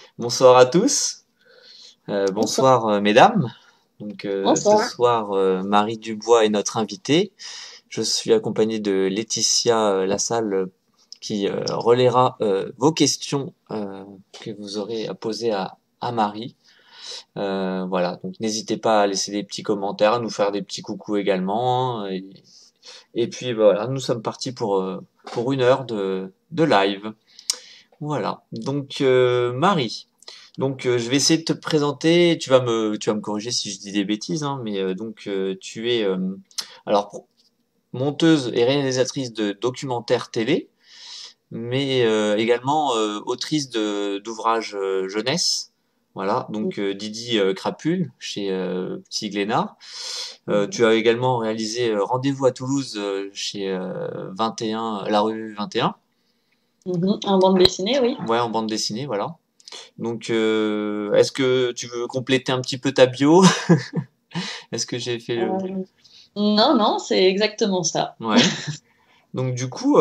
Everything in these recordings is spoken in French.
Bonsoir à tous. Bonsoir. Bonsoir mesdames. Ce Bonsoir. soir, Marie Dubois est notre invitée. Je suis accompagné de Laetitia Lassalle qui relaiera vos questions que vous aurez à poser à Marie. Voilà, donc n'hésitez pas à laisser des petits commentaires, à nous faire des petits coucous également, hein. Et puis voilà, nous sommes partis pour une heure de live. Voilà. Marie. Je vais essayer de te présenter. Tu vas me corriger si je dis des bêtises, hein, mais tu es monteuse et réalisatrice de documentaires télé, mais également autrice d'ouvrages jeunesse. Voilà, Didi Crapule chez Petit Glénat. Tu as également réalisé Rendez-vous à Toulouse chez 21, la revue 21. En bande dessinée, oui. Ouais, en bande dessinée, voilà. Est-ce que tu veux compléter un petit peu ta bio? Est-ce que j'ai fait le... Euh, non, non, c'est exactement ça. Ouais. Donc du coup,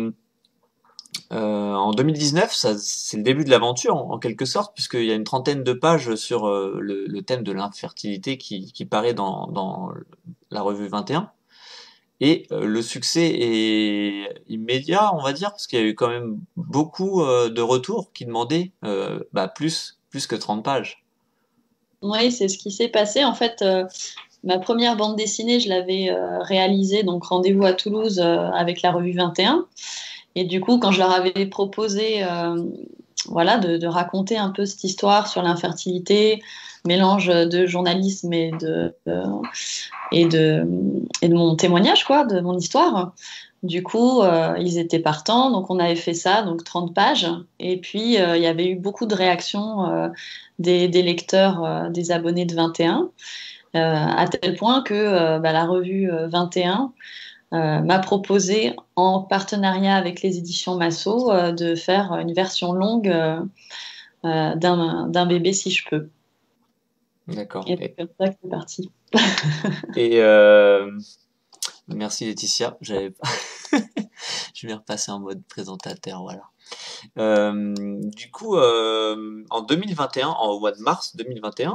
en 2019, ça, c'est le début de l'aventure en quelque sorte, puisqu'il y a une trentaine de pages sur le thème de l'infertilité qui paraît dans la revue 21. Et le succès est immédiat, on va dire, parce qu'il y a eu quand même beaucoup de retours qui demandaient plus que 30 pages. Oui, c'est ce qui s'est passé. En fait, ma première bande dessinée, je l'avais réalisée, donc Rendez-vous à Toulouse avec la revue 21. Et du coup, quand je leur avais proposé voilà, de raconter un peu cette histoire sur l'infertilité, mélange de journalisme et de, et de mon témoignage, quoi, de mon histoire. Du coup, ils étaient partants, donc on avait fait ça, donc 30 pages. Et puis, il y avait eu beaucoup de réactions des lecteurs, des abonnés de 21, à tel point que la revue 21 m'a proposé, en partenariat avec les éditions Massot, de faire une version longue d'un bébé si je peux. D'accord. Et c'est comme ça que c'est parti. Et merci Laetitia. Je vais repasser en mode présentateur, voilà. En 2021, au mois de mars 2021,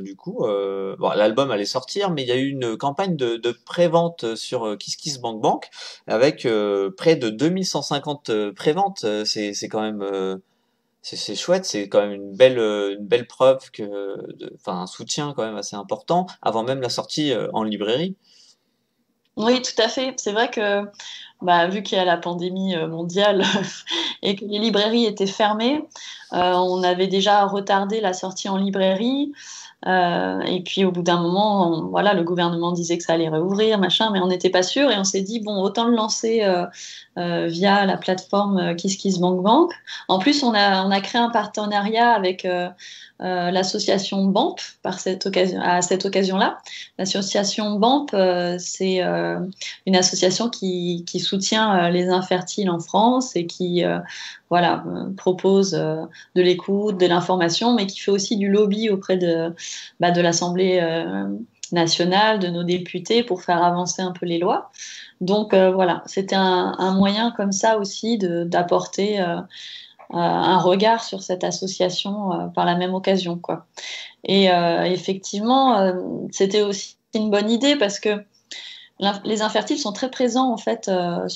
l'album allait sortir, mais il y a eu une campagne de pré-vente sur KissKissBankBank avec près de 2150 pré-ventes. C'est quand même c'est chouette, c'est quand même une belle preuve enfin un soutien quand même assez important avant même la sortie en librairie. Oui, tout à fait. C'est vrai que vu qu'il y a la pandémie mondiale et que les librairies étaient fermées, on avait déjà retardé la sortie en librairie. Et puis au bout d'un moment, voilà, le gouvernement disait que ça allait réouvrir, machin, mais on n'était pas sûr et on s'est dit bon, autant le lancer via la plateforme KissKissBankBank. En plus, on a créé un partenariat avec l'association BAMP à cette occasion-là. L'association BAMP, c'est une association qui soutient les infertiles en France et qui voilà, propose de l'écoute, de l'information, mais qui fait aussi du lobby auprès de l'Assemblée nationale, de nos députés pour faire avancer un peu les lois. Donc voilà, c'était un moyen comme ça aussi d'apporter un regard sur cette association par la même occasion, quoi. Et effectivement, c'était aussi une bonne idée parce que les infertiles sont très présents en fait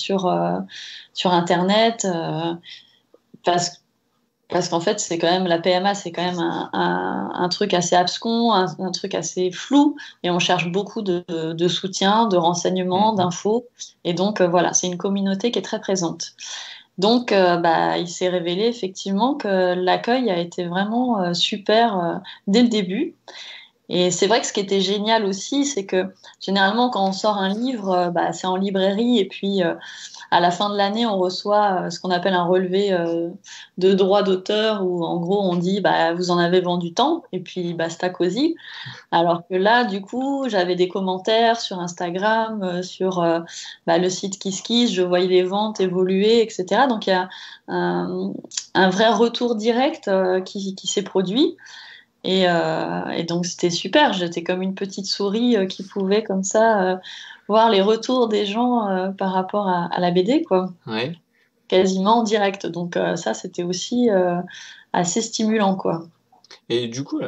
sur Internet parce parce qu'en fait, c'est quand même la PMA, c'est quand même un truc assez abscon, un truc assez flou, et on cherche beaucoup de soutien, de renseignements, Mhm. d'infos. Et donc voilà, c'est une communauté qui est très présente. Donc il s'est révélé effectivement que l'accueil a été vraiment super dès le début. Et c'est vrai que ce qui était génial aussi, c'est que généralement quand on sort un livre, c'est en librairie et puis à la fin de l'année, on reçoit ce qu'on appelle un relevé de droits d'auteur où en gros on dit vous en avez vendu tant et puis basta cosy. Alors que là, du coup, j'avais des commentaires sur Instagram, sur le site KissKiss, je voyais les ventes évoluer, etc. Donc il y a un, un vrai retour direct qui s'est produit. Et donc c'était super, j'étais comme une petite souris qui pouvait comme ça voir les retours des gens par rapport à la BD, quoi. Ouais. quasiment en direct. Donc ça, c'était aussi assez stimulant, quoi. Et du coup,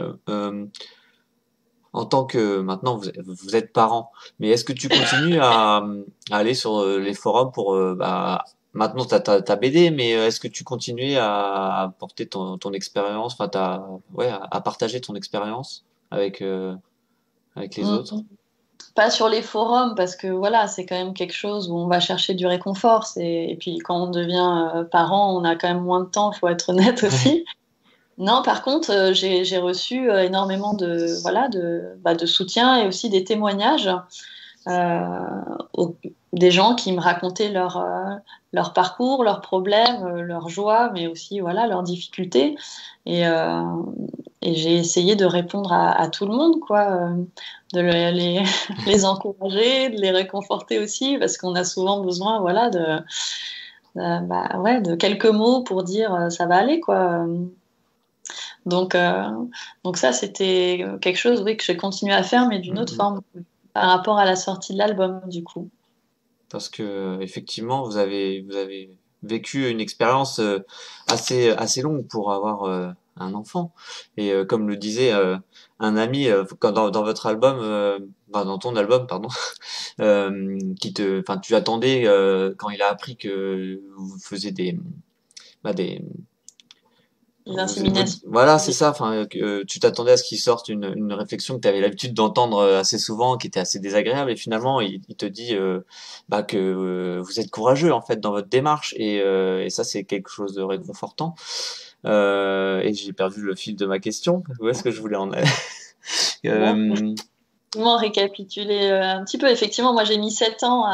en tant que maintenant vous êtes parent, mais est-ce que tu continues à aller sur les forums pour maintenant t'as ta BD, mais est-ce que tu continues à porter ton expérience, enfin ouais à partager ton expérience avec les Mm. autres? Pas sur les forums, parce que voilà, c'est quand même quelque chose où on va chercher du réconfort. Et puis quand on devient parent, on a quand même moins de temps, faut être honnête Ouais. aussi. Non, par contre, j'ai reçu énormément de soutien et aussi des témoignages euh, au- des gens qui me racontaient leur parcours, leurs problèmes, leurs joies, mais aussi voilà, leurs difficultés. Et, euh, et j'ai essayé de répondre à tout le monde, quoi, les encourager, de les réconforter aussi, parce qu'on a souvent besoin voilà, de quelques mots pour dire ça va aller, quoi. Donc, euh, donc ça, c'était quelque chose, oui, que j'ai continué à faire, mais d'une autre Mm, mm. forme, par rapport à la sortie de l'album, du coup. Parce que effectivement, vous avez vécu une expérience assez longue pour avoir un enfant. Et comme le disait un ami dans votre album, dans ton album, pardon, enfin, tu attendais quand il a appris que vous faisiez des, Les inséminations. voilà, c'est ça. Enfin, tu t'attendais à ce qu'il sorte une réflexion que tu avais l'habitude d'entendre assez souvent, qui était assez désagréable, et finalement, il te dit que vous êtes courageux en fait dans votre démarche, et ça, c'est quelque chose de réconfortant. Et j'ai perdu le fil de ma question. Où est-ce que je voulais en aller? Bon, Euh, effectivement, récapituler un petit peu. Effectivement, moi, j'ai mis 7 ans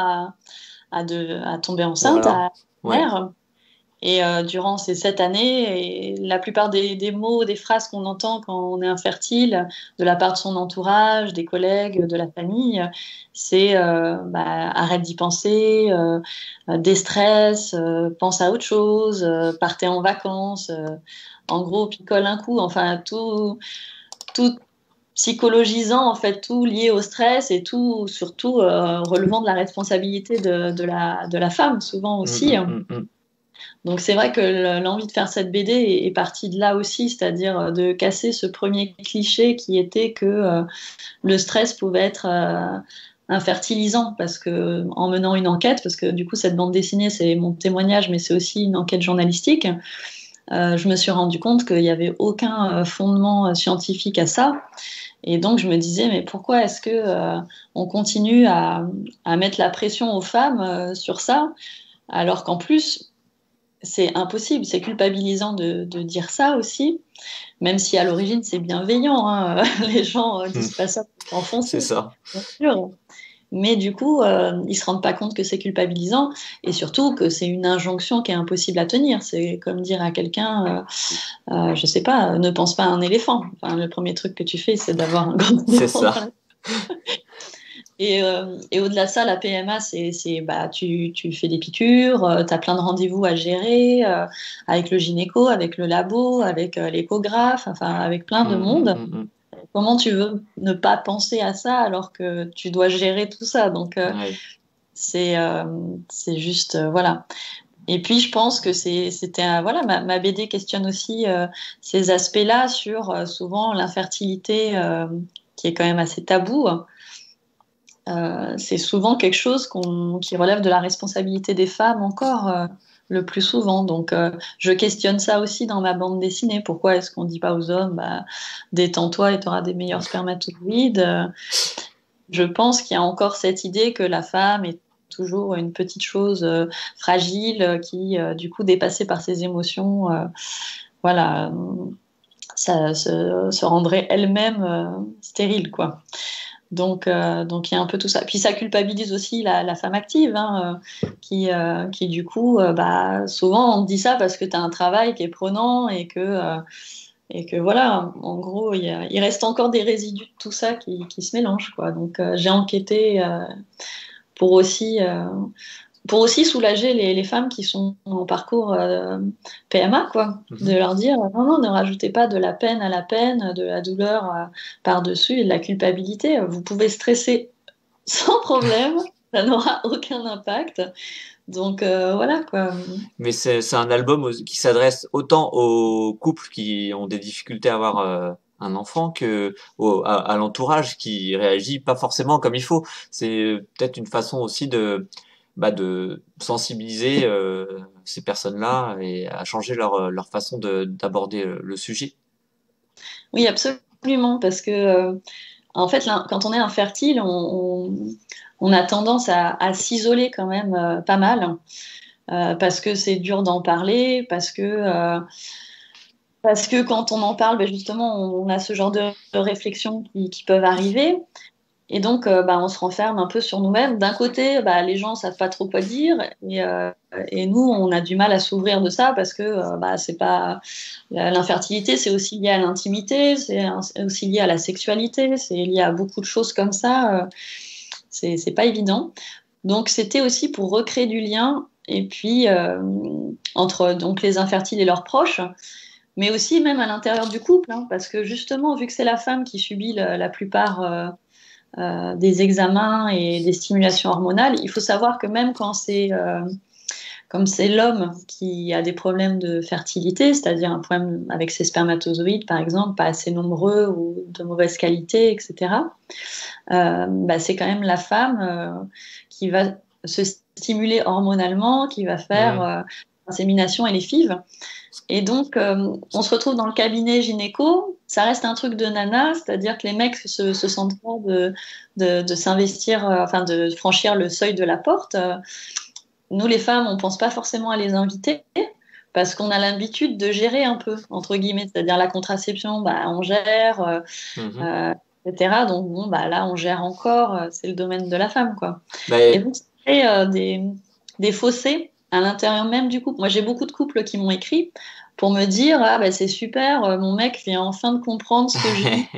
à tomber enceinte, voilà. à Ouais. mère. Et durant ces 7 années, et la plupart des mots, des phrases qu'on entend quand on est infertile, de la part de son entourage, des collègues, de la famille, c'est arrête d'y penser, déstresse, pense à autre chose, partez en vacances, en gros, picole un coup, enfin tout psychologisant, en fait, tout lié au stress et tout, surtout relevant de la responsabilité de la femme, souvent Mm, aussi. mm, mm, mm. Donc c'est vrai que l'envie de faire cette BD est partie de là aussi, c'est-à-dire de casser ce premier cliché qui était que le stress pouvait être un fertilisant, parce que en menant une enquête, parce que du coup cette bande dessinée c'est mon témoignage, mais c'est aussi une enquête journalistique, je me suis rendu compte qu'il n'y avait aucun fondement scientifique à ça. Et donc je me disais, mais pourquoi est-ce que on continue à mettre la pression aux femmes sur ça, alors qu'en plus c'est impossible, c'est culpabilisant de dire ça aussi, même si à l'origine c'est bienveillant, hein. Les gens disent pas ça pour C'est t'enfoncer, ça. bien sûr. Mais du coup, ils se rendent pas compte que c'est culpabilisant et surtout que c'est une injonction qui est impossible à tenir. C'est comme dire à quelqu'un, je sais pas, ne pense pas à un éléphant. Enfin, le premier truc que tu fais, c'est d'avoir un grand C'est éléphant dans ça. la... Et au-delà de ça, la PMA, tu fais des piqûres, tu as plein de rendez-vous à gérer avec le gynéco, avec le labo, avec l'échographe, enfin avec plein Mm, de mm, monde. mm, mm. Comment tu veux ne pas penser à ça alors que tu dois gérer tout ça? Donc Ouais. c'est euh, c'est juste voilà. Et puis je pense que voilà, ma BD questionne aussi ces aspects-là sur souvent l'infertilité qui est quand même assez tabou. C'est souvent quelque chose qui relève de la responsabilité des femmes encore le plus souvent. Donc, je questionne ça aussi dans ma bande dessinée. Pourquoi est-ce qu'on ne dit pas aux hommes, bah, détends-toi et tu auras des meilleurs spermatozoïdes? Je pense qu'il y a encore cette idée que la femme est toujours une petite chose fragile qui, du coup, dépassée par ses émotions, voilà, ça se rendrait elle-même stérile, quoi. Donc il y a un peu tout ça. Puis ça culpabilise aussi la femme active, hein, qui du coup, souvent on te dit ça parce que tu as un travail qui est prenant et que voilà, en gros, il reste encore des résidus de tout ça qui se mélangent, quoi. Donc j'ai enquêté pour aussi, euh, pour aussi soulager les femmes qui sont en parcours PMA, quoi. De Mhm. leur dire, non, non, ne rajoutez pas de la peine à la peine, de la douleur par-dessus et de la culpabilité. Vous pouvez stresser sans problème, ça n'aura aucun impact. Donc voilà quoi. Mais c'est un album qui s'adresse autant aux couples qui ont des difficultés à avoir un enfant que à l'entourage qui réagit pas forcément comme il faut. C'est peut-être une façon aussi de sensibiliser ces personnes-là et à changer leur façon d'aborder le sujet. Oui, absolument, parce que en fait, là, quand on est infertile, on a tendance à s'isoler quand même pas mal, parce que c'est dur d'en parler, parce que quand on en parle, ben justement, on a ce genre de réflexions qui peuvent arriver. Et donc, bah, on se renferme un peu sur nous-mêmes. D'un côté, bah, les gens savent pas trop quoi dire, et nous, on a du mal à s'ouvrir de ça parce que bah, c'est pas l'infertilité, c'est aussi lié à l'intimité, c'est aussi lié à la sexualité, c'est lié à beaucoup de choses comme ça. C'est pas évident. Donc, c'était aussi pour recréer du lien, et puis entre donc les infertiles et leurs proches, mais aussi même à l'intérieur du couple, hein, parce que justement, vu que c'est la femme qui subit la plupart des examens et des stimulations hormonales, il faut savoir que même quand c'est comme c'est l'homme qui a des problèmes de fertilité, c'est-à-dire un problème avec ses spermatozoïdes par exemple, pas assez nombreux ou de mauvaise qualité, etc., bah, c'est quand même la femme qui va se stimuler hormonalement, qui va faire Mmh. l'insémination et les FIV. Et donc, on se retrouve dans le cabinet gynéco, ça reste un truc de nana, c'est-à-dire que les mecs se sentent pas de s'investir, enfin de franchir le seuil de la porte. Nous, les femmes, on pense pas forcément à les inviter parce qu'on a l'habitude de gérer un peu, entre guillemets, c'est-à-dire la contraception, bah, on gère, Mhm. euh, etc. Donc, bon, bah, là, on gère encore, c'est le domaine de la femme, quoi. Et Ben, donc, ça crée des fossés à l'intérieur même du couple. Moi, j'ai beaucoup de couples qui m'ont écrit pour me dire, ah, bah, c'est super, mon mec vient enfin de comprendre ce que je vis,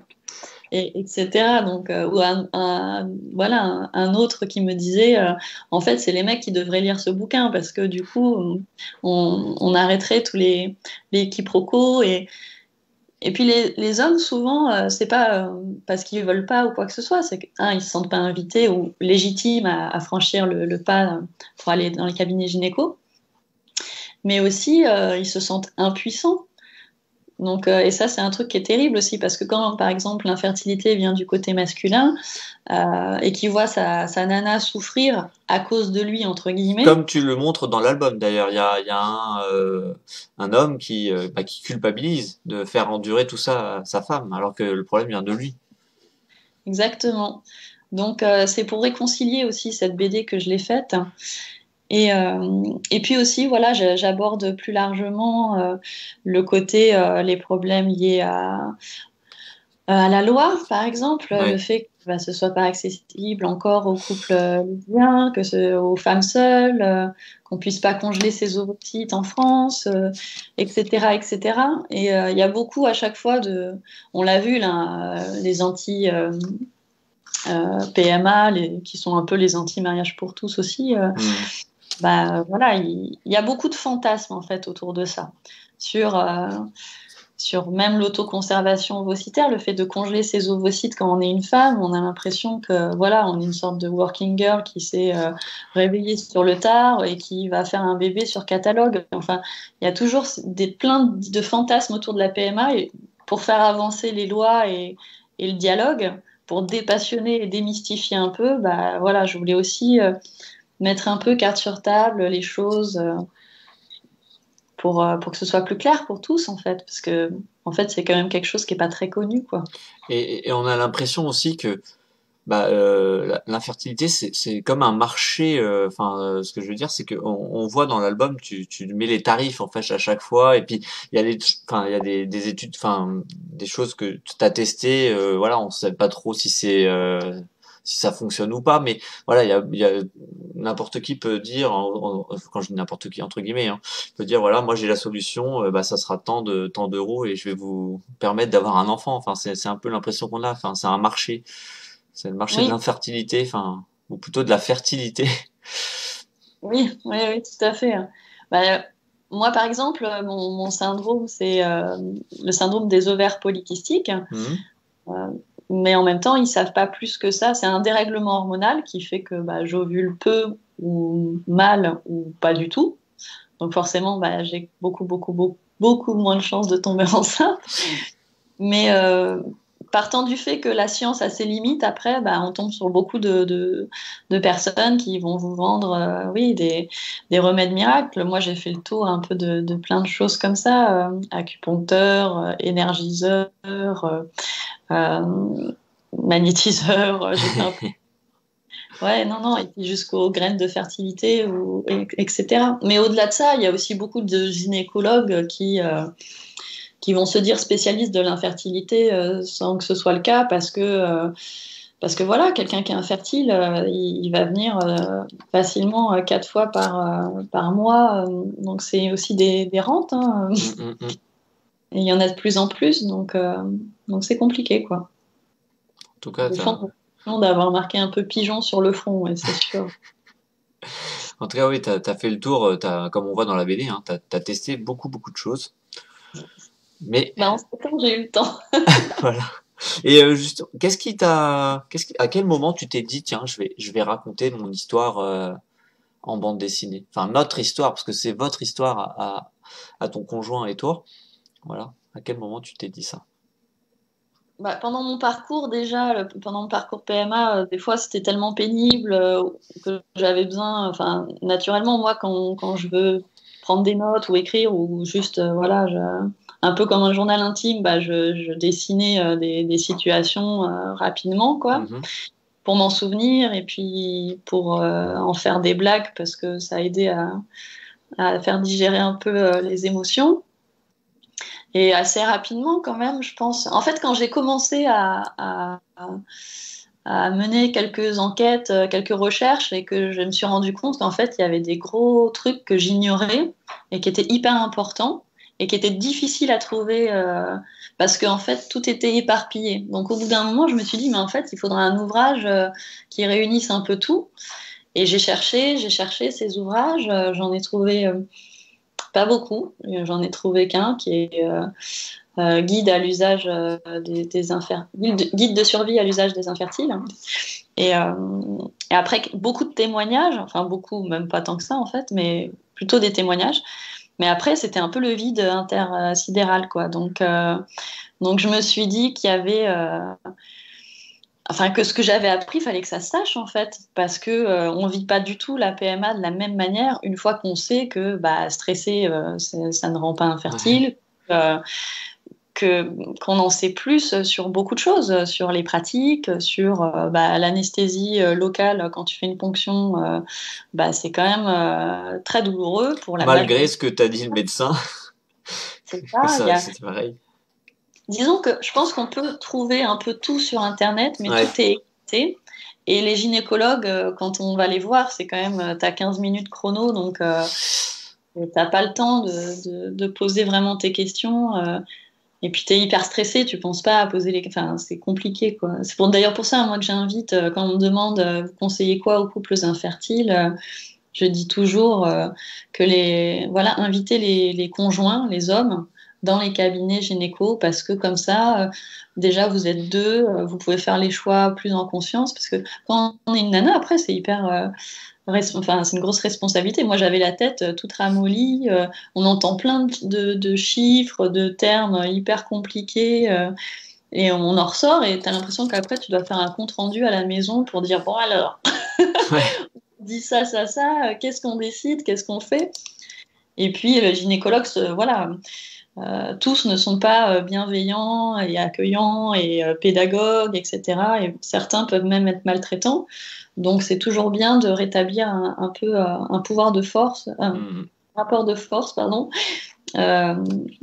etc. Donc, ou voilà, un autre qui me disait, en fait, c'est les mecs qui devraient lire ce bouquin parce que du coup, on arrêterait tous les quiproquos. Et puis les hommes, souvent, c'est pas parce qu'ils veulent pas ou quoi que ce soit, c'est qu'un, ils se sentent pas invités ou légitimes à franchir le pas pour aller dans les cabinets gynéco, mais aussi ils se sentent impuissants. Donc, et ça, c'est un truc qui est terrible aussi, parce que quand, par exemple, l'infertilité vient du côté masculin et qu'il voit sa nana souffrir à cause de lui, entre guillemets, comme tu le montres dans l'album d'ailleurs, il y a un homme qui culpabilise de faire endurer tout ça à sa femme, alors que le problème vient de lui. exactement. Donc, c'est pour réconcilier aussi cette BD que je l'ai faite. Et puis aussi, voilà, j'aborde plus largement le côté, les problèmes liés à la loi, par exemple, le Ouais. fait que bah, ce soit pas accessible encore aux couples lesbiens, aux femmes seules, qu'on puisse pas congeler ses ovocytes en France, etc., etc. Et il y a beaucoup à chaque fois on l'a vu là, les anti PMA, qui sont un peu les anti mariage pour tous aussi. Hmm. Bah voilà, il y a beaucoup de fantasmes en fait autour de ça, sur sur même l'autoconservation ovocytaire, le fait de congeler ses ovocytes quand on est une femme, on a l'impression que voilà, on est une sorte de working girl qui s'est réveillée sur le tard et qui va faire un bébé sur catalogue. Enfin, il y a toujours plein de fantasmes autour de la PMA et pour faire avancer les lois et le dialogue, pour dépassionner et démystifier un peu, bah voilà, je voulais aussi mettre un peu carte sur table les choses. Pour que ce soit plus clair pour tous, en fait, parce que, en fait, c'est quand même quelque chose qui n'est pas très connu, quoi. Et on a l'impression aussi que l'infertilité c'est comme un marché. Enfin, ce que je veux dire, c'est que on voit dans l'album, tu mets les tarifs en fait à chaque fois, et puis il y a il y a des études, enfin des choses que tu as testées. Voilà, on sait pas trop si ça fonctionne ou pas, mais voilà, il y a n'importe qui peut dire, quand je dis n'importe qui entre guillemets, hein, peut dire voilà, moi j'ai la solution, bah ça sera tant d'euros et je vais vous permettre d'avoir un enfant. Enfin, c'est un peu l'impression qu'on a. Enfin, c'est un marché. C'est le marché de Oui, l'infertilité, enfin, ou plutôt de la fertilité. oui, oui, oui, tout à fait. Bah, moi, par exemple, mon syndrome, c'est le syndrome des ovaires polykystiques. Mhm. Euh, mais en même temps, ils savent pas plus que ça. C'est un dérèglement hormonal qui fait que bah, j'ovule peu ou mal ou pas du tout. Donc forcément, bah, j'ai beaucoup moins de chances de tomber enceinte. Mais partant du fait que la science a ses limites, après, bah, on tombe sur beaucoup de personnes qui vont vous vendre oui, des remèdes miracles. Moi, j'ai fait le tour un peu de plein de choses comme ça, acupuncteur, énergiseur, magnétiseur, j'ai fait un peu... Ouais, non, non, et puis jusqu'aux graines de fertilité, etc. Mais au-delà de ça, il y a aussi beaucoup de gynécologues qui vont se dire spécialistes de l'infertilité sans que ce soit le cas parce que voilà, quelqu'un qui est infertile, il va venir facilement 4 fois par mois. Donc c'est aussi des rentes. Hein. Et il y en a de plus en plus, donc c'est compliqué, quoi. En tout cas, Au fond, d'avoir marqué un peu pigeon sur le front, ouais, c'est sûr. en tout cas, oui, t'as fait le tour, comme on voit dans la BD, hein, t'as testé beaucoup, beaucoup de choses. Mais Bah, en ce temps, j'ai eu le temps. voilà. Et juste, à quel moment tu t'es dit, tiens, je vais raconter mon histoire en bande dessinée. Enfin, notre histoire, parce que c'est votre histoire à ton conjoint et toi. Voilà. À quel moment tu t'es dit ça? Bah, pendant mon parcours, déjà, pendant mon parcours PMA, des fois c'était tellement pénible que j'avais besoin, enfin, naturellement, moi, quand je veux prendre des notes ou écrire ou juste, voilà, un peu comme un journal intime, bah, je dessinais des situations rapidement, quoi, Mhm. pour m'en souvenir et puis pour en faire des blagues parce que ça a aidé à faire digérer un peu les émotions. Et assez rapidement, quand même, je pense. En fait, quand j'ai commencé à mener quelques enquêtes, quelques recherches, et que je me suis rendu compte qu'en fait, il y avait des gros trucs que j'ignorais et qui étaient hyper importants et qui étaient difficiles à trouver parce qu'en fait, tout était éparpillé. Donc, au bout d'un moment, je me suis dit, mais en fait, il faudrait un ouvrage qui réunisse un peu tout. Et j'ai cherché ces ouvrages, j'en ai trouvé pas beaucoup. J'en ai trouvé qu'un qui est guide à l'usage guide de survie à l'usage des infertiles. Et, euh, et après, beaucoup de témoignages, enfin beaucoup, même pas tant que ça en fait, mais plutôt des témoignages. Mais après, c'était un peu le vide intersidéral, quoi. Donc je me suis dit qu'il y avait, enfin que ce que j'avais appris, il fallait que ça se sache en fait, parce que on vit pas du tout la PMA de la même manière une fois qu'on sait que bah, stresser, ça ne rend pas Ouais. infertile. Euh, qu'on en sait plus sur beaucoup de choses, sur les pratiques, sur bah, l'anesthésie locale quand tu fais une ponction, bah, c'est quand même très douloureux pour la Malgré majorité. ce que t'as dit le médecin, C'est que ça. ça, c'était pareil. Disons que je pense qu'on peut trouver un peu tout sur Internet, mais tout Ouais. est écrit. Et les gynécologues, quand on va les voir, c'est quand même, t'as 15 minutes chrono, donc t'as pas le temps de poser vraiment tes questions. Et puis t'es hyper stressé, tu penses pas à poser les... Enfin, c'est compliqué, quoi. C'est d'ailleurs pour ça, moi, que j'invite, quand on me demande, vous conseillez quoi aux couples infertiles, je dis toujours que voilà, inviter les conjoints, les hommes, dans les cabinets gynéco, parce que comme ça, déjà, vous êtes deux, vous pouvez faire les choix plus en conscience, parce que quand on est une nana, après, c'est hyper... enfin, c'est une grosse responsabilité. Moi, j'avais la tête toute ramollie. On entend plein de chiffres, de termes hyper compliqués. Et on en ressort et tu as l'impression qu'après, tu dois faire un compte rendu à la maison pour dire, bon alors, Ouais. on dit ça, ça, ça, qu'est-ce qu'on décide, qu'est-ce qu'on fait? Et puis, le gynécologue, voilà, tous ne sont pas bienveillants et accueillants et pédagogues, etc. Et certains peuvent même être maltraitants. Donc c'est toujours bien de rétablir un peu un pouvoir de force, un Mhm. rapport de force, pardon. Euh,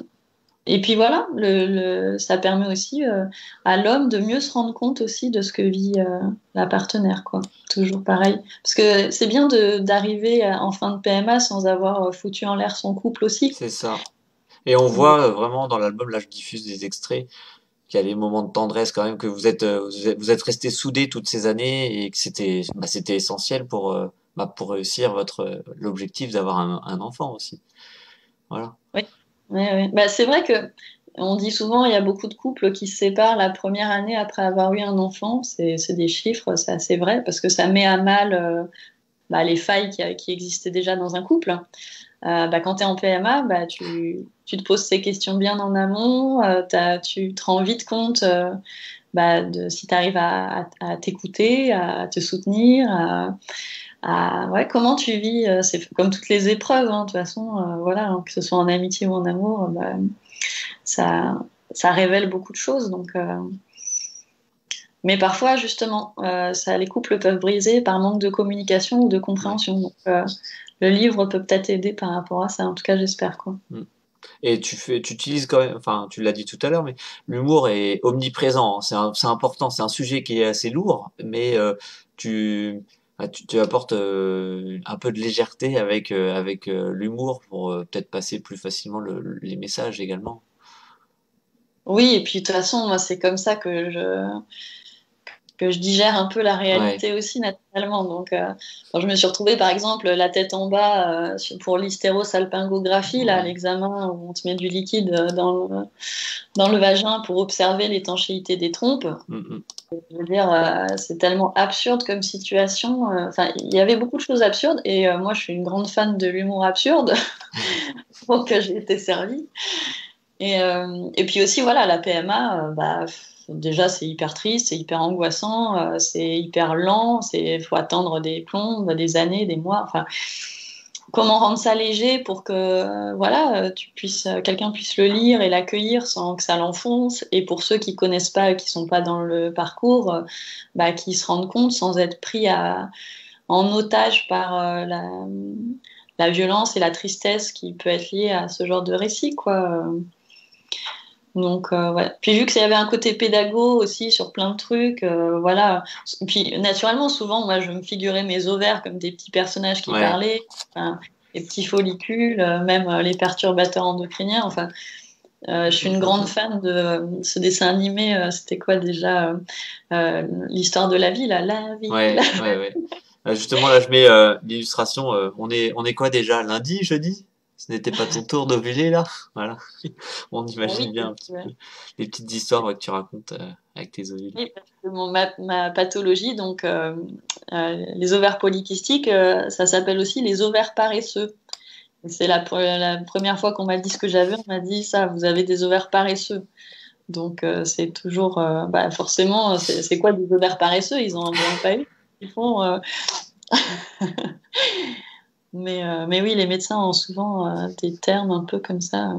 et puis voilà, ça permet aussi à l'homme de mieux se rendre compte aussi de ce que vit la partenaire, quoi. Toujours pareil. Parce que c'est bien d'arriver en fin de PMA sans avoir foutu en l'air son couple aussi. C'est ça. Et on Donc, voit vraiment dans l'album, là je diffuse des extraits, qu'il y a des moments de tendresse quand même, que vous êtes restés soudés toutes ces années et que c'était essentiel pour réussir l'objectif d'avoir un enfant aussi. Voilà. oui. Ouais, ouais. Bah, c'est vrai que on dit souvent il y a beaucoup de couples qui se séparent la première année après avoir eu un enfant. C'est des chiffres, c'est assez vrai parce que ça met à mal les failles qui existaient déjà dans un couple. Quand tu es en PMA, tu te poses ces questions bien en amont, tu te rends vite compte si tu arrives à t'écouter, à te soutenir, comment tu vis. C'est comme toutes les épreuves, hein, de toute façon, voilà, hein, que ce soit en amitié ou en amour, ça révèle beaucoup de choses. Donc, mais parfois, justement, les couples peuvent briser par manque de communication ou de compréhension. Donc, le livre peut peut-être aider par rapport à ça. En tout cas, j'espère, quoi. Et tu utilises quand même, enfin, tu l'as dit tout à l'heure, mais l'humour est omniprésent. C'est important. C'est un sujet qui est assez lourd, mais tu apportes un peu de légèreté avec l'humour pour peut-être passer plus facilement les messages également. Oui, et puis de toute façon, moi, c'est comme ça que je digère un peu la réalité aussi naturellement. Donc, quand je me suis retrouvée, par exemple, la tête en bas pour l'hystérosalpingographie, là, l'examen où on te met du liquide dans le vagin pour observer l'étanchéité des trompes. Je veux dire, c'est tellement absurde comme situation. Enfin, il y avait beaucoup de choses absurdes et moi, je suis une grande fan de l'humour absurde, donc j'ai été servie. Et puis aussi, voilà, la PMA, déjà, c'est hyper triste, c'est hyper angoissant, c'est hyper lent, faut attendre des plombes, des années, des mois. Enfin, comment rendre ça léger pour que, voilà, quelqu'un puisse le lire et l'accueillir sans que ça l'enfonce. Et pour ceux qui connaissent pas, qui sont pas dans le parcours, qui se rendent compte sans être pris en otage par la violence et la tristesse qui peut être liée à ce genre de récit, quoi. Donc, ouais. Puis vu qu'il y avait un côté pédago aussi sur plein de trucs, voilà. Puis naturellement, souvent, moi, je me figurais mes ovaires comme des petits personnages qui parlaient, enfin, les petits follicules, même les perturbateurs endocriniens. Enfin, je suis une grande fan de ce dessin animé. C'était quoi déjà l'histoire de la vie, là, la vie. Ouais. Justement, là, je mets l'illustration. On est quoi déjà? Lundi, jeudi? Ce n'était pas ton tour d'ovuler là? Voilà. On imagine bien un petit peu les petites histoires que tu racontes avec tes ovules. Oui, parce que ma pathologie, donc les ovaires polykystiques, ça s'appelle aussi les ovaires paresseux. C'est la première fois qu'on m'a dit ce que j'avais, on m'a dit ça, vous avez des ovaires paresseux. Donc c'est toujours, forcément, c'est quoi des ovaires paresseux? Ils en ont pas eu. Ils font. Mais oui, les médecins ont souvent des termes un peu comme ça.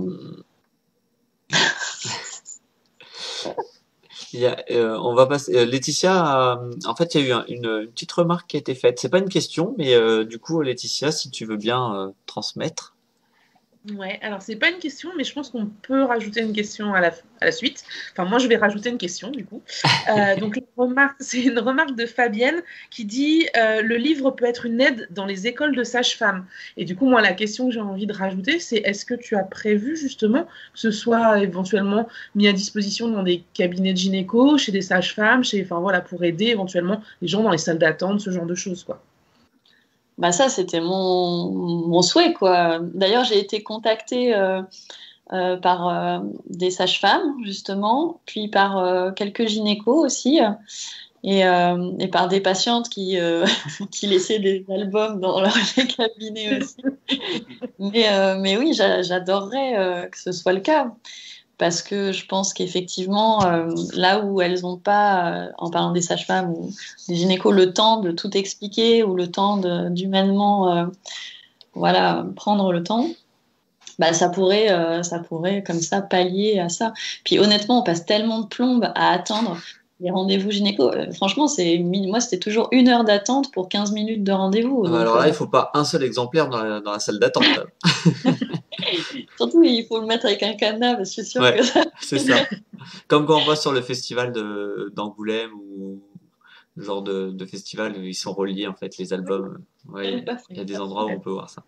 On va passer. Laetitia, en fait, il y a eu une petite remarque qui a été faite. C'est pas une question, mais du coup, Laetitia, si tu veux bien transmettre. Ouais, alors c'est pas une question, mais je pense qu'on peut rajouter une question à la suite. Enfin, moi, je vais rajouter une question, du coup. Donc, c'est une remarque de Fabienne qui dit le livre peut être une aide dans les écoles de sages-femmes. Et du coup, moi, la question que j'ai envie de rajouter, c'est est-ce que tu as prévu, justement, que ce soit éventuellement mis à disposition dans des cabinets de gynéco, chez des sages-femmes, enfin, voilà, pour aider éventuellement les gens dans les salles d'attente, ce genre de choses, quoi. Ça, c'était mon souhait, quoi. D'ailleurs, j'ai été contactée par des sages-femmes, justement, puis par quelques gynécos aussi, et par des patientes qui laissaient des albums dans leur cabinet aussi. Mais oui, j'adorerais que ce soit le cas. Parce que je pense qu'effectivement, là où elles n'ont pas, en parlant des sages-femmes ou des gynécos, le temps de tout expliquer ou le temps d'humainement prendre le temps, ça pourrait comme ça pallier à ça. Puis honnêtement, on passe tellement de plombes à attendre les rendez-vous gynéco. Franchement, moi, c'était toujours 1 heure d'attente pour 15 minutes de rendez-vous. Alors là, il ne faut pas un seul exemplaire dans la salle d'attente. Surtout, il faut le mettre avec un cadenas, parce que je suis sûre que ça... c'est ça. Comme quand on va sur le festival d'Angoulême ou le genre de festival, ils sont reliés, en fait, les albums. Ouais, il y a des endroits où on peut voir ça.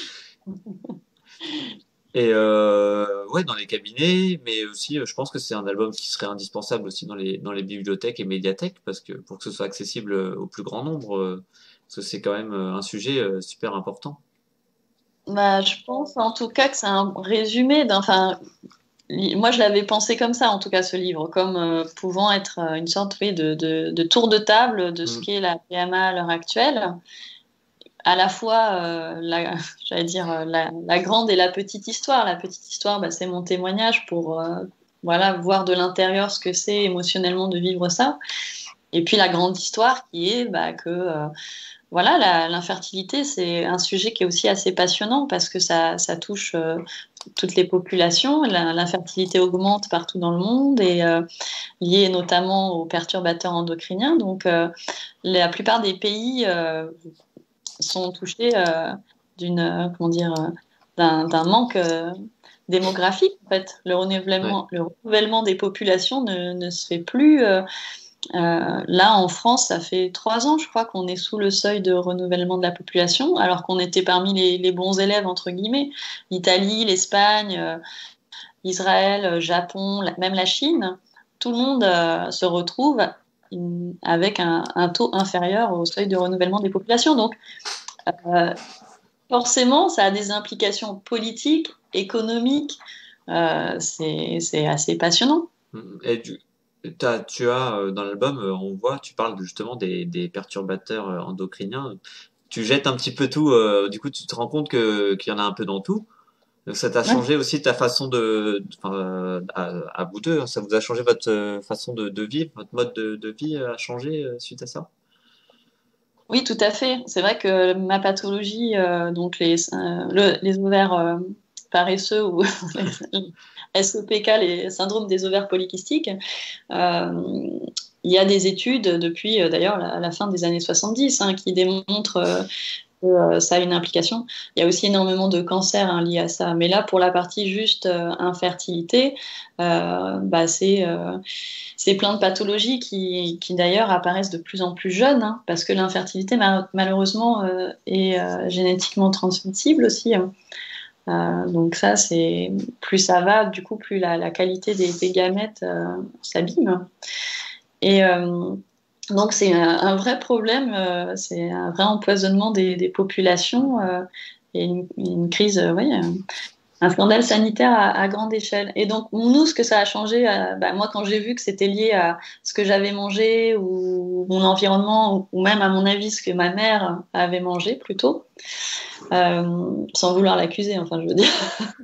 Et dans les cabinets, mais aussi, je pense que c'est un album qui serait indispensable aussi dans les bibliothèques et médiathèques, parce que pour que ce soit accessible au plus grand nombre, parce que c'est quand même un sujet super important. Je pense en tout cas que c'est un résumé moi je l'avais pensé comme ça en tout cas ce livre, comme pouvant être une sorte de tour de table de ce qu'est la PMA à l'heure actuelle. à la fois, j'allais dire, la grande et la petite histoire. La petite histoire, bah, c'est mon témoignage pour voilà, voir de l'intérieur ce que c'est émotionnellement de vivre ça. Et puis la grande histoire qui est bah, que voilà, l'infertilité, c'est un sujet qui est aussi assez passionnant parce que ça touche toutes les populations. L'infertilité augmente partout dans le monde et liée notamment aux perturbateurs endocriniens. Donc la plupart des pays sont touchés comment dire, d'un manque démographique. En fait, le renouvellement des populations ne se fait plus. Là, en France, ça fait 3 ans, je crois, qu'on est sous le seuil de renouvellement de la population, alors qu'on était parmi les bons élèves, entre guillemets. L'Italie, l'Espagne, Israël, Japon, même la Chine, tout le monde se retrouve avec un taux inférieur au seuil de renouvellement des populations. Donc, forcément, ça a des implications politiques, économiques. C'est assez passionnant. Et tu as dans l'album, on voit, tu parles justement des perturbateurs endocriniens. Tu jettes un petit peu tout, du coup, tu te rends compte qu'il y en a un peu dans tout. Donc ça t'a changé aussi ta façon à vous deux, hein, ça vous a changé votre façon de vivre, votre mode de vie a changé suite à ça? Oui, tout à fait. C'est vrai que ma pathologie, donc les ovaires paresseux ou les SOPK, les syndromes des ovaires polykystiques, il y a des études depuis d'ailleurs la fin des années 70 hein, qui démontrent que ça a une implication. Il y a aussi énormément de cancers hein, liés à ça. Mais là, pour la partie juste infertilité, bah, c'est plein de pathologies qui d'ailleurs apparaissent de plus en plus jeunes, hein, parce que l'infertilité, malheureusement, est génétiquement transmissible aussi. Hein. Donc ça, plus ça va, du coup, plus la qualité des gamètes s'abîme. Et donc c'est un vrai problème, c'est un vrai empoisonnement des populations et une crise, oui, un scandale sanitaire à grande échelle. Et donc nous, ce que ça a changé, bah, moi quand j'ai vu que c'était lié à ce que j'avais mangé ou mon environnement ou même à mon avis ce que ma mère avait mangé plutôt, sans vouloir l'accuser, enfin je veux dire.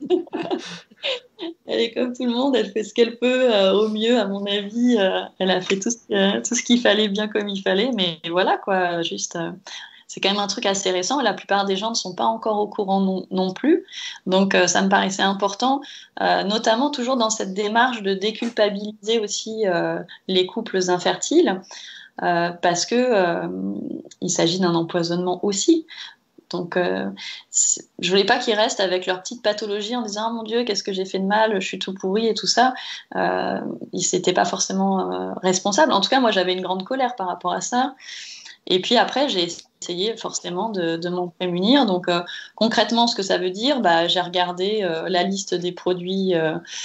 Elle est comme tout le monde, elle fait ce qu'elle peut au mieux, à mon avis. Elle a fait tout ce qu'il fallait bien comme il fallait, mais voilà quoi, juste. C'est quand même un truc assez récent et la plupart des gens ne sont pas encore au courant non plus. Donc ça me paraissait important, notamment toujours dans cette démarche de déculpabiliser aussi les couples infertiles, parce que il s'agit d'un empoisonnement aussi. Donc, je voulais pas qu'ils restent avec leur petite pathologie en disant « Oh mon Dieu, qu'est-ce que j'ai fait de mal, je suis tout pourri et tout ça ». Ils n'étaient pas forcément responsables. En tout cas, moi, j'avais une grande colère par rapport à ça. Et puis après, j'ai essayé forcément de m'en prémunir. Donc, concrètement, ce que ça veut dire, bah, j'ai regardé la liste des produits.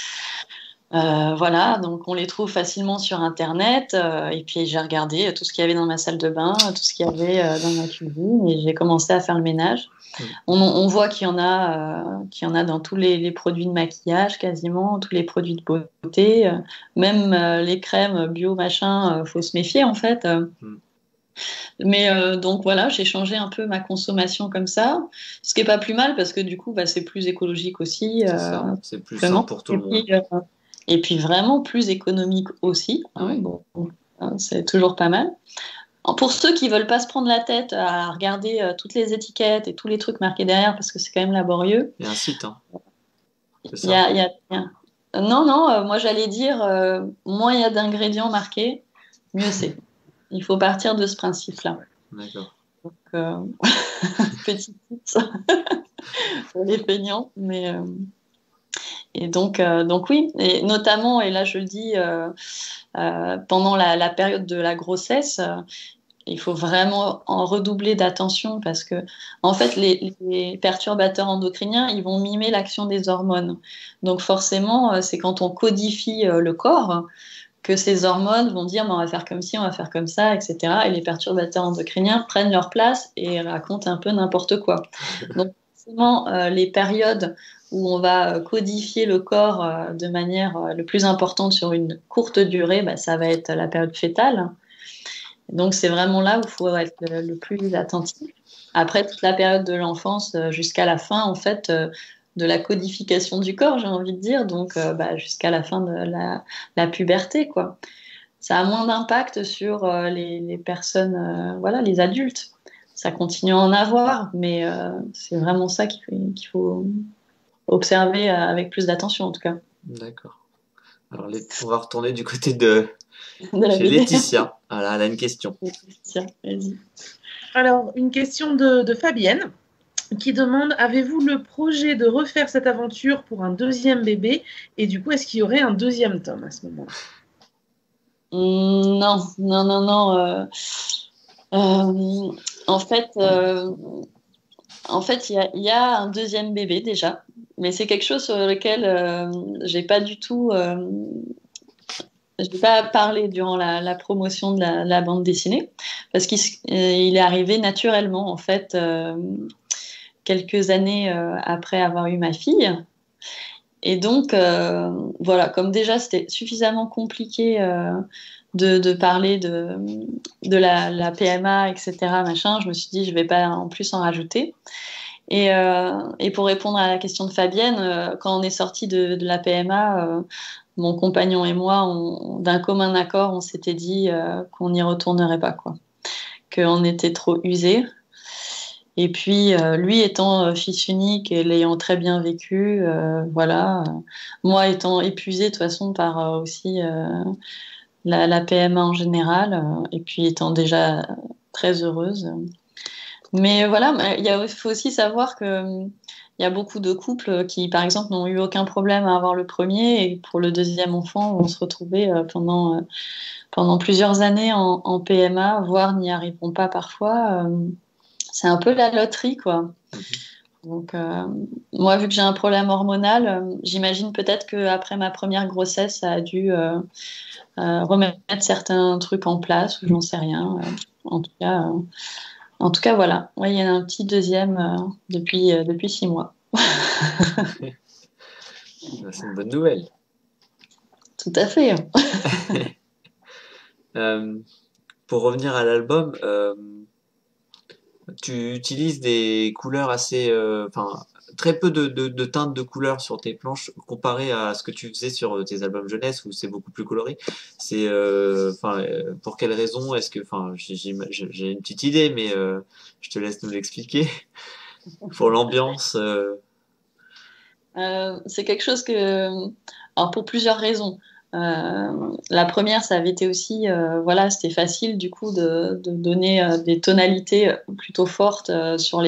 Voilà, donc on les trouve facilement sur Internet. Et puis j'ai regardé tout ce qu'il y avait dans ma salle de bain, tout ce qu'il y avait dans ma cuisine, et j'ai commencé à faire le ménage. On voit qu'il y en a dans tous les produits de maquillage, quasiment tous les produits de beauté, même les crèmes bio machin. Faut se méfier en fait. Mais donc voilà, j'ai changé un peu ma consommation comme ça, ce qui est pas plus mal parce que du coup, bah, c'est plus écologique aussi. C'est plus sain pour tout le monde. Et puis vraiment plus économique aussi. Hein, oui. bon, c'est toujours pas mal. Pour ceux qui veulent pas se prendre la tête à regarder toutes les étiquettes et tous les trucs marqués derrière, parce que c'est quand même laborieux. Il y a un site, hein. C'est ça. Non, moi j'allais dire, moins il y a d'ingrédients marqués, mieux c'est. Il faut partir de ce principe-là. D'accord. Donc, petit tips pour les peignants, mais... Et donc oui, et notamment, et là je le dis, pendant la période de la grossesse, il faut vraiment en redoubler d'attention parce que, en fait, les perturbateurs endocriniens, ils vont mimer l'action des hormones. Donc forcément, c'est quand on codifie le corps que ces hormones vont dire on va faire comme ci, on va faire comme ça, etc. Et les perturbateurs endocriniens prennent leur place et racontent un peu n'importe quoi. Donc forcément, les périodes où on va codifier le corps de manière le plus importante sur une courte durée, bah, ça va être la période fœtale. Donc c'est vraiment là où il faut être le plus attentif. après toute la période de l'enfance jusqu'à la fin, en fait, de la codification du corps, j'ai envie de dire, donc jusqu'à la fin de la puberté, quoi. Ça a moins d'impact sur les personnes, voilà, les adultes. Ça continue à en avoir, mais c'est vraiment ça qu'il faut observer avec plus d'attention, en tout cas. D'accord. Alors, on va retourner du côté de De la chez BD. Laetitia. Voilà, elle a une question. Tiens, vas-y. Alors, une question de Fabienne qui demande, avez-vous le projet de refaire cette aventure pour un deuxième bébé? Et du coup, est-ce qu'il y aurait un deuxième tome à ce moment-là? Non, non, non, non. Euh, en fait, euh, il y a un deuxième bébé déjà, mais c'est quelque chose sur lequel j'ai pas du tout, je n'ai pas parlé durant la promotion de la bande dessinée, parce il est arrivé naturellement, en fait, quelques années après avoir eu ma fille. Et donc, voilà, comme déjà c'était suffisamment compliqué de parler de la PMA, etc., machin, je me suis dit, je vais pas en plus en rajouter. Et pour répondre à la question de Fabienne, quand on est sorti de la PMA, mon compagnon et moi, d'un commun accord, on s'était dit qu'on n'y retournerait pas, quoi. Qu'on était trop usés. Et puis, lui étant fils unique et l'ayant très bien vécu, voilà. Moi étant épuisée de toute façon par aussi la PMA en général, et puis étant déjà très heureuse. Mais voilà, il faut aussi savoir que il y a beaucoup de couples qui, par exemple, n'ont eu aucun problème à avoir le premier, et pour le deuxième enfant, on se retrouvait pendant plusieurs années en PMA, voire n'y arriveront pas parfois. C'est un peu la loterie, quoi. Donc, moi, vu que j'ai un problème hormonal, j'imagine peut-être qu'après ma première grossesse, ça a dû remettre certains trucs en place, ou j'en sais rien. En tout cas, voilà. Ouais, il y en a un petit deuxième depuis 6 mois. C'est une bonne nouvelle. Tout à fait. Pour revenir à l'album, tu utilises des couleurs assez, enfin, très peu de teintes de couleurs sur tes planches comparé à ce que tu faisais sur tes albums jeunesse où c'est beaucoup plus coloré. C'est, enfin, pour quelle raison est-ce que, enfin, j'ai une petite idée, mais je te laisse nous l'expliquer. Pour l'ambiance, C'est quelque chose que... Alors, pour plusieurs raisons. La première, ça avait été aussi, voilà, c'était facile du coup de donner des tonalités plutôt fortes sur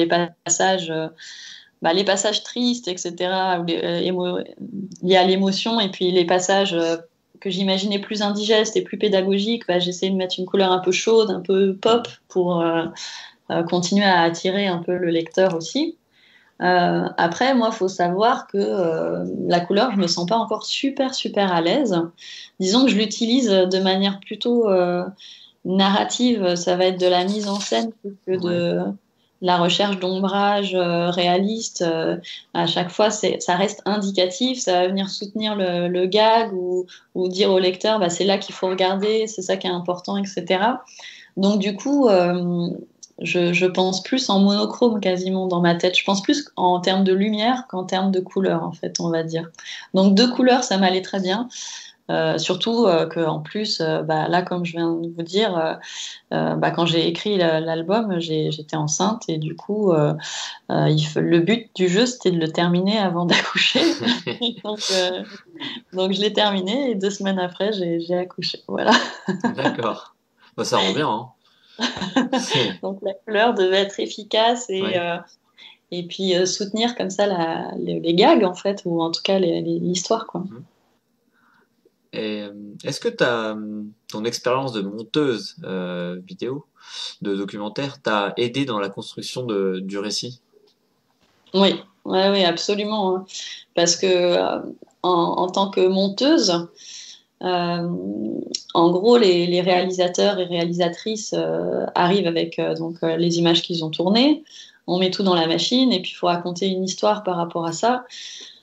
les passages tristes, etc., liés à l'émotion, et puis les passages que j'imaginais plus indigestes et plus pédagogiques, j'essayais de mettre une couleur un peu chaude, un peu pop, pour continuer à attirer un peu le lecteur aussi. Après, moi, il faut savoir que la couleur, je me sens pas encore super, super à l'aise. Disons que je l'utilise de manière plutôt narrative. Ça va être de la mise en scène plus que de la recherche d'ombrage réaliste. À chaque fois, ça reste indicatif. Ça va venir soutenir le gag ou dire au lecteur, c'est là qu'il faut regarder, c'est ça qui est important, etc. Donc, du coup... je pense plus en monochrome quasiment dans ma tête. Je pense plus en termes de lumière qu'en termes de couleur, en fait, on va dire. Donc, 2 couleurs, ça m'allait très bien. Surtout qu'en plus, là, comme je viens de vous dire, quand j'ai écrit l'album, j'étais enceinte et du coup, le but du jeu, c'était de le terminer avant d'accoucher. donc, je l'ai terminé et 2 semaines après, j'ai accouché. Voilà. d'accord. Bah, ça rend bien, hein. Donc, la couleur devait être efficace Ouais. et puis soutenir comme ça les gags, en fait, ou en tout cas l'histoire, quoi. Et est-ce que ton expérience de monteuse vidéo, de documentaire, t'a aidé dans la construction du récit? Oui, ouais, oui, absolument, hein. Parce que en tant que monteuse, euh, en gros, les réalisateurs et réalisatrices arrivent avec les images qu'ils ont tournées. On met tout dans la machine et puis il faut raconter une histoire par rapport à ça.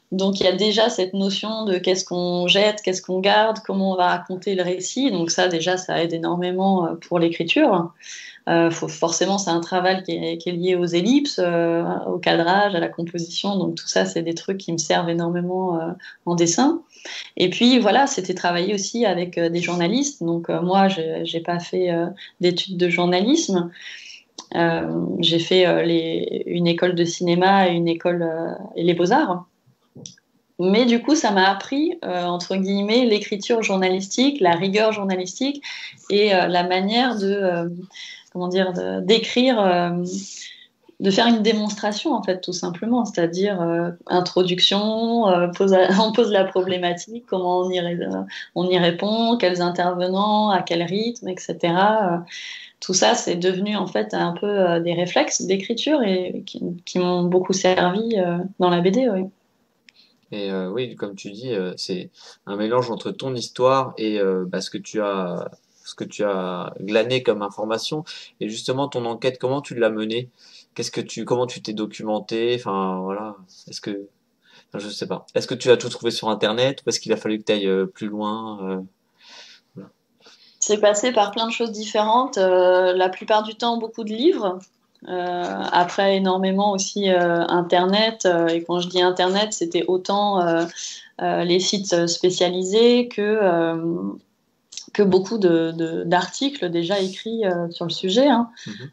Donc il y a déjà cette notion de qu'est-ce qu'on jette, qu'est-ce qu'on garde, comment on va raconter le récit. Donc ça déjà, ça aide énormément pour l'écriture. Forcément, c'est un travail qui est lié aux ellipses, au cadrage, à la composition. Donc tout ça, c'est des trucs qui me servent énormément en dessin. Et puis voilà, c'était travailler aussi avec des journalistes. Donc moi, j'ai pas fait d'études de journalisme. J'ai fait une école de cinéma et une école et les beaux-arts. Mais du coup, ça m'a appris, entre guillemets, l'écriture journalistique, la rigueur journalistique et la manière comment dire, d'écrire, de faire une démonstration, en fait, tout simplement. C'est-à-dire, introduction, on pose la problématique, comment on y répond, quels intervenants, à quel rythme, etc. Tout ça, c'est devenu, en fait, un peu des réflexes d'écriture et qui m'ont beaucoup servi dans la BD, oui. Et oui, comme tu dis, c'est un mélange entre ton histoire et ce que tu as glané comme information. Et justement, ton enquête, comment tu l'as menée? Comment tu t'es documenté? Enfin, voilà. Enfin, je sais pas. Est-ce que tu as tout trouvé sur Internet ou est-ce qu'il a fallu que tu ailles plus loin? Voilà. C'est passé par plein de choses différentes. La plupart du temps, beaucoup de livres. Après, énormément aussi Internet. Et quand je dis Internet, c'était autant les sites spécialisés que beaucoup d'articles déjà écrits sur le sujet. Hein. Mhm.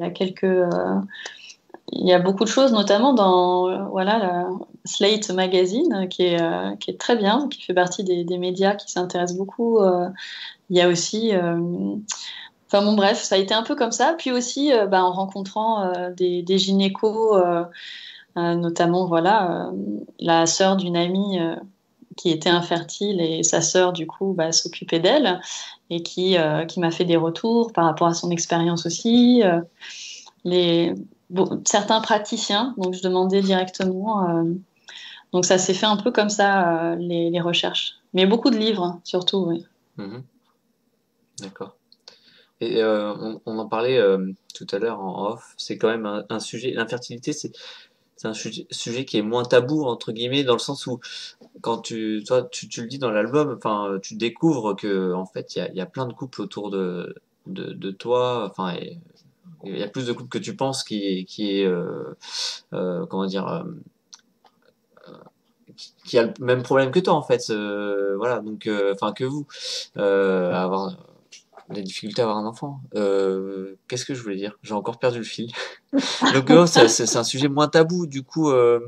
Il y a beaucoup de choses, notamment dans voilà, la Slate Magazine, qui est très bien, qui fait partie des médias qui s'intéressent beaucoup. Il y a aussi... Enfin bon, bref, ça a été un peu comme ça. Puis aussi, en rencontrant des gynécos, notamment, voilà, la sœur d'une amie qui était infertile et sa sœur, du coup, s'occupait d'elle et qui m'a fait des retours par rapport à son expérience aussi. Certains praticiens, donc je demandais directement. Donc ça s'est fait un peu comme ça, les recherches. Mais beaucoup de livres, surtout, oui. Mhm. D'accord. Et on en parlait tout à l'heure en off. C'est quand même un sujet. L'infertilité, c'est un sujet qui est moins tabou entre guillemets dans le sens où quand tu le dis dans l'album, enfin tu découvres que en fait il y a plein de couples autour de toi. Enfin il y a plus de couples que tu penses qui est comment dire qui a le même problème que toi en fait. Voilà donc enfin que vous avoir des difficultés à avoir un enfant. Qu'est-ce que je voulais dire? J'ai encore perdu le fil. Donc c'est un sujet moins tabou. Du coup,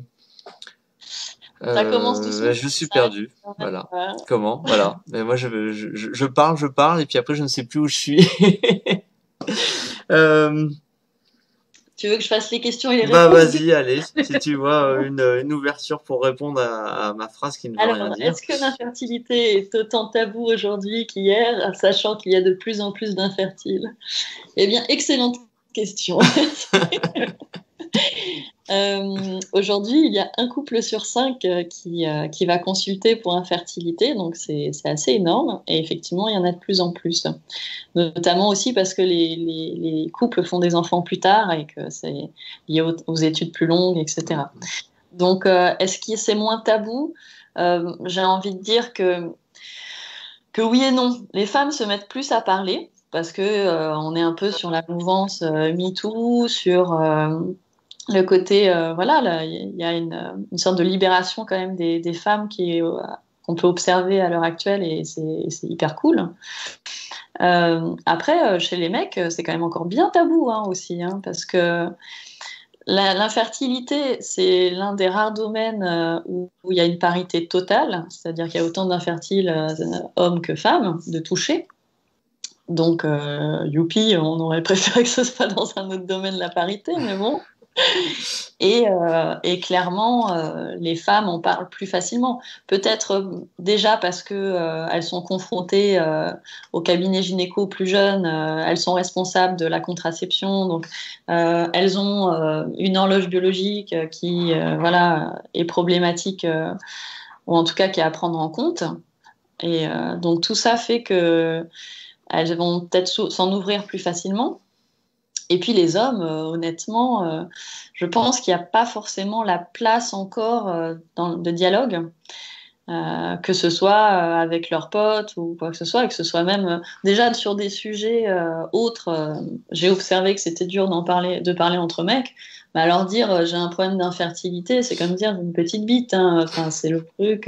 Ça commence doucement. je suis Ça arrive perdu. quand même, Voilà. Comment? Voilà. Mais moi, je parle, et puis après, je ne sais plus où je suis. Euh, Tu veux que je fasse les questions et les Bah réponses? vas-y, allez, si tu vois une ouverture pour répondre à ma phrase qui ne veut rien Alors, dire. est-ce que l'infertilité est autant tabou aujourd'hui qu'hier, sachant qu'il y a de plus en plus d'infertiles? Eh bien, excellente question. Aujourd'hui, il y a un couple sur 5 qui va consulter pour infertilité, donc c'est assez énorme. Et effectivement, il y en a de plus en plus. Notamment aussi parce que les couples font des enfants plus tard et que c'est lié aux études plus longues, etc. Donc, est-ce que c'est moins tabou? J'ai envie de dire que oui et non. Les femmes se mettent plus à parler parce que on est un peu sur la mouvance MeToo, sur le côté, voilà, il y a une sorte de libération quand même des femmes qu'on peut observer à l'heure actuelle et c'est hyper cool. Après, chez les mecs, c'est quand même encore bien tabou hein, aussi, hein, parce que l'infertilité, c'est l'un des rares domaines où il y a une parité totale, c'est-à-dire qu'il y a autant d'infertiles hommes que femmes, de toucher. Donc, youpi, on aurait préféré que ce soit dans un autre domaine la parité, mais bon. Et clairement, les femmes en parlent plus facilement. Peut-être déjà parce que elles sont confrontées au cabinet gynéco plus jeune, elles sont responsables de la contraception, donc elles ont une horloge biologique qui voilà, est problématique, ou en tout cas qui est à prendre en compte. Et donc tout ça fait que elles vont peut-être s'en ouvrir plus facilement. Et puis les hommes, honnêtement, je pense qu'il n'y a pas forcément la place encore de dialogue, que ce soit avec leurs potes ou quoi que ce soit, et que ce soit même déjà sur des sujets autres. J'ai observé que c'était dur de parler entre mecs. Mais alors dire j'ai un problème d'infertilité, c'est comme dire j'ai une petite bite, hein. Enfin, c'est le truc,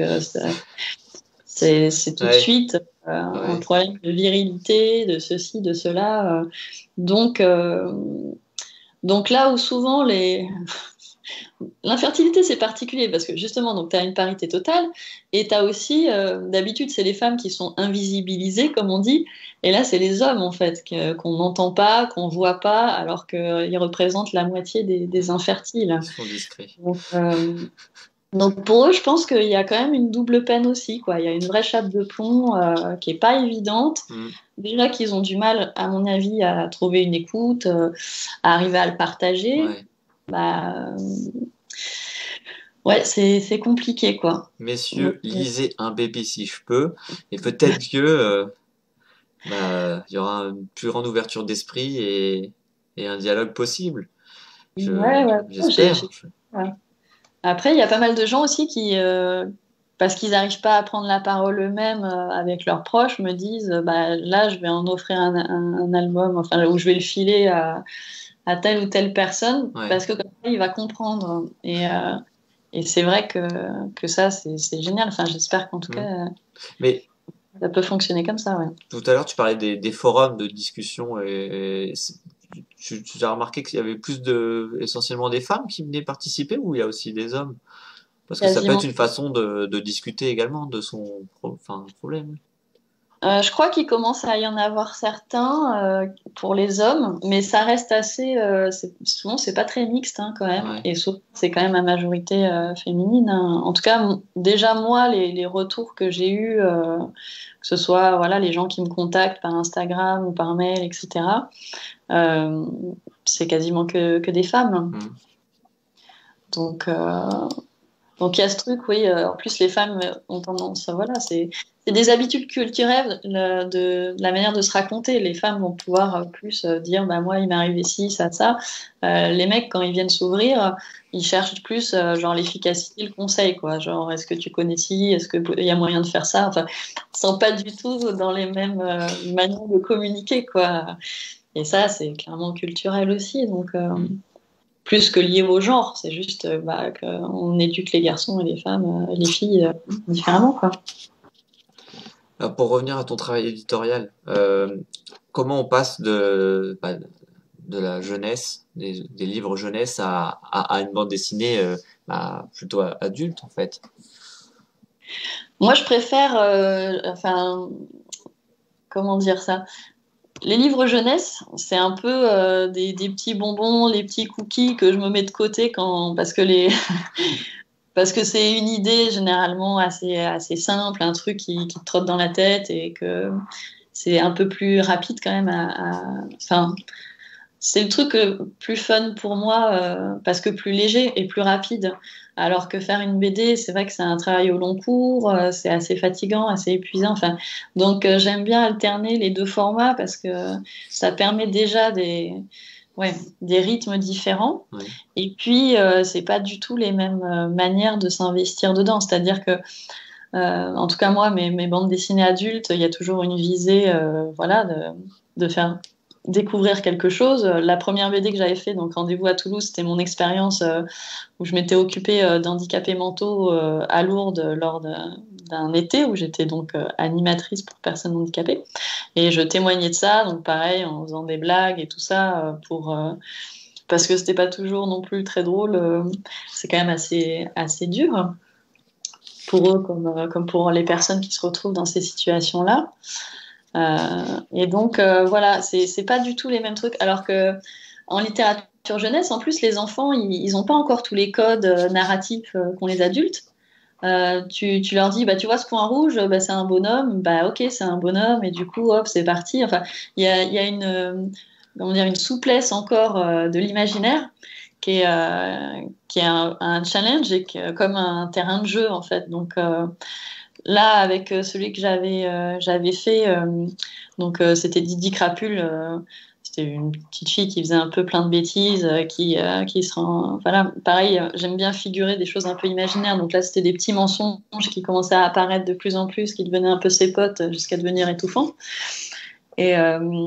c'est tout de Ouais, suite un ouais. problème de virilité, de ceci, de cela. Donc, euh, donc là où souvent l'infertilité c'est particulier parce que justement donc tu as une parité totale et tu as aussi d'habitude c'est les femmes qui sont invisibilisées comme on dit et là c'est les hommes en fait qu'on n'entend pas, qu'on voit pas alors qu'ils représentent la moitié des infertiles. Ils sont discrets. Donc pour eux, je pense qu'il y a quand même une double peine aussi, quoi. Il y a une vraie chape de plomb qui est pas évidente. Mm. Déjà qu'ils ont du mal, à mon avis, à trouver une écoute, à arriver à le partager. Ouais. Bah, ouais, c'est compliqué, quoi. Donc, Messieurs, lisez Un bébé si je peux, et peut-être que il y aura une plus grande ouverture d'esprit et un dialogue possible. ouais, ouais, J'espère. ouais. Après, il y a pas mal de gens aussi qui, parce qu'ils n'arrivent pas à prendre la parole eux-mêmes avec leurs proches, me disent, bah, là, je vais en offrir un album, enfin, ou je vais le filer à telle ou telle personne, Ouais. parce que comme ça, il va comprendre. Et c'est vrai que ça, c'est génial. Enfin, j'espère qu'en tout Mm. cas, Mais ça peut fonctionner comme ça, ouais. tout à l'heure, tu parlais des forums de discussion tu as remarqué qu'il y avait essentiellement des femmes qui venaient participer ou il y a aussi des hommes? Parce que ça peut être Quasiment. une façon de discuter également de problème. Je crois qu'il commence à y en avoir certains pour les hommes, mais ça reste assez. Souvent, c'est pas très mixte hein, quand même, Ouais. et souvent, c'est quand même à majorité féminine. Hein. En tout cas, déjà moi, les retours que j'ai eus, que ce soit voilà les gens qui me contactent par Instagram ou par mail, etc. euh, c'est quasiment que des femmes. Mm. Donc, donc il y a ce truc, oui. En plus, les femmes ont tendance, voilà, c'est des habitudes culturelles de la manière de se raconter. Les femmes vont pouvoir plus dire, bah moi, il m'est arrivé ci, ça, ça. Les mecs, quand ils viennent s'ouvrir, ils cherchent plus genre l'efficacité, le conseil, quoi. Genre, est-ce que tu connais ci, est-ce que il y a moyen de faire ça. Enfin, ils sont pas du tout dans les mêmes manières de communiquer, quoi. Et ça, c'est clairement culturel aussi. Donc Mm. plus que lié au genre, c'est juste bah, qu'on éduque les garçons et les femmes, les filles différemment, quoi. Pour revenir à ton travail éditorial, comment on passe de la jeunesse, des livres jeunesse à une bande dessinée plutôt adulte en fait? Moi, je préfère, enfin, comment dire ça? Les livres jeunesse, c'est un peu des petits bonbons, les petits cookies que je me mets de côté parce que parce que c'est une idée généralement assez simple, un truc qui te trotte dans la tête et que c'est un peu plus rapide quand même enfin, c'est le truc plus fun pour moi parce que plus léger et plus rapide. Alors que faire une BD, c'est vrai que c'est un travail au long cours, c'est assez fatigant, assez épuisant. Enfin, donc j'aime bien alterner les deux formats parce que ça permet déjà ouais, des rythmes différents. Ouais. Et puis c'est pas du tout les mêmes manières de s'investir dedans. C'est-à-dire que en tout cas moi, mes bandes dessinées adultes, il y a toujours une visée, voilà, de faire découvrir quelque chose. La première BD que j'avais fait, donc Rendez-vous à Toulouse, c'était mon expérience où je m'étais occupée d'handicapés mentaux à Lourdes lors d'un été où j'étais donc animatrice pour personnes handicapées. Et je témoignais de ça, donc pareil, en faisant des blagues et tout ça, parce que c'était pas toujours non plus très drôle. C'est quand même assez dur pour eux comme pour les personnes qui se retrouvent dans ces situations-là. Et donc voilà, c'est pas du tout les mêmes trucs. Alors que en littérature jeunesse, en plus, les enfants, ils ont pas encore tous les codes narratifs qu'ont les adultes. Tu leur dis, bah, tu vois ce point rouge, bah, c'est un bonhomme, bah ok, c'est un bonhomme, et du coup, hop, c'est parti. Enfin, il y a comment dire, une souplesse encore de l'imaginaire qui est un challenge et comme un terrain de jeu, en fait. Donc là, avec celui que j'avais fait, donc c'était Didi Crapule, c'était une petite fille qui faisait un peu plein de bêtises, qui se rend... Voilà, pareil, j'aime bien figurer des choses un peu imaginaires. Donc là, c'était des petits mensonges qui commençaient à apparaître de plus en plus, qui devenaient un peu ses potes jusqu'à devenir étouffants. Et,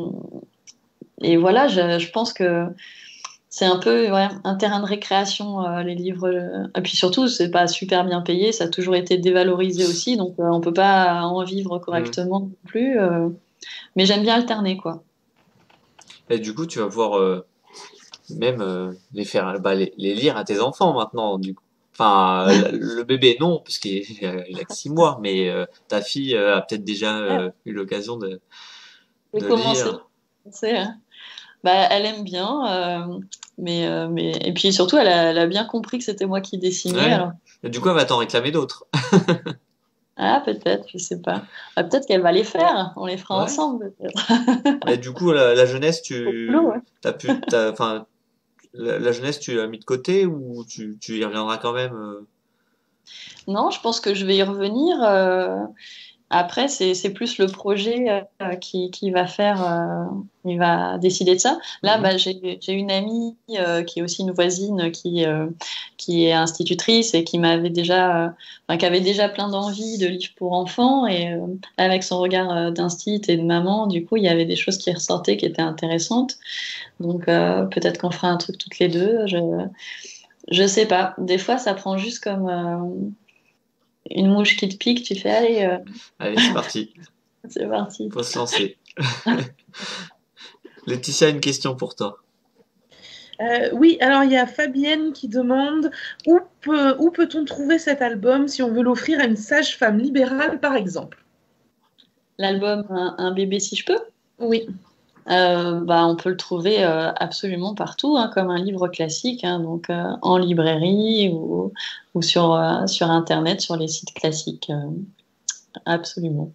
voilà, je pense que c'est un peu un terrain de récréation, les livres. Et puis surtout, c'est pas super bien payé, ça a toujours été dévalorisé aussi, donc on peut pas en vivre correctement non plus. Mais j'aime bien alterner, quoi. Et du coup, tu vas pouvoir même les faire, les lire à tes enfants maintenant, du coup. Enfin, le bébé, non, parce qu'il a que 6 mois, mais ta fille a peut-être déjà eu l'occasion de J'ai commencé. lire. Elle aime bien, mais et puis surtout, elle a bien compris que c'était moi qui dessinais. Ouais. Alors, Et du coup, elle va t'en réclamer d'autres. peut-être, je sais pas. Peut-être qu'elle va les faire. On les fera Ouais. ensemble, peut-être. Et du coup, la jeunesse, Au boulot, ouais. enfin, la jeunesse, tu l'as mis de côté ou tu y reviendras quand même Non, je pense que je vais y revenir. Après, c'est plus le projet qui va faire, il va décider de ça. Là, Mhm. j'ai une amie qui est aussi une voisine qui est institutrice et qui m'avait déjà, qui avait déjà plein d'envie de livres pour enfants et avec son regard d'instit et de maman, du coup, il y avait des choses qui ressortaient qui étaient intéressantes. Donc peut-être qu'on fera un truc toutes les deux. Je sais pas. Des fois, ça prend juste comme une mouche qui te pique. Tu fais allez. Allez, c'est parti. C'est parti. Faut se lancer. Laetitia a une question pour toi. Oui, alors il y a Fabienne qui demande où peut-on trouver cet album si on veut l'offrir à une sage-femme libérale, par exemple? L'album un bébé si je peux, Oui. on peut le trouver absolument partout, hein, comme un livre classique, hein, donc en librairie ou sur Internet, sur les sites classiques. Absolument.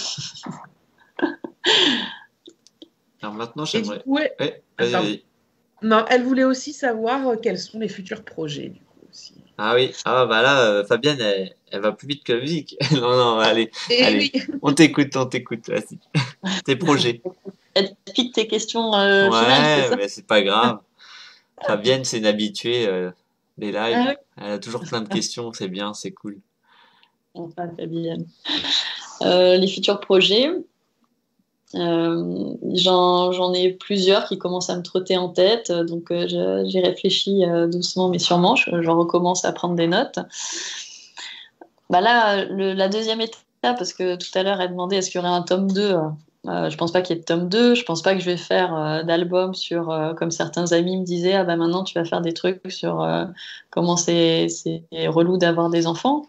Alors maintenant, Et du j'aimerais. coup, Ouais, vas-y, pardon. vas-y. Non, elle voulait aussi savoir quels sont les futurs projets, du coup, aussi. Ah oui, ah bah là, Fabienne, elle va plus vite que la musique. Non, non, allez, Et allez, oui, on t'écoute, vas-y. Tes projets. Elle te pique tes questions finales, c'est Ouais, ça? mais c'est pas grave. Fabienne, c'est une habituée des lives. Ah oui. Elle a toujours plein de questions, c'est bien, c'est cool. Enfin, Fabienne. Les futurs projets, j'en ai plusieurs qui commencent à me trotter en tête, donc j'y réfléchis doucement mais sûrement. J'en recommence à prendre des notes. Là, la deuxième étape, parce que tout à l'heure elle demandait est-ce qu'il y aurait un tome 2. Je pense pas qu'il y ait de tome 2. Je pense pas que je vais faire d'album sur, comme certains amis me disaient, ah bah maintenant tu vas faire des trucs sur comment c'est relou d'avoir des enfants.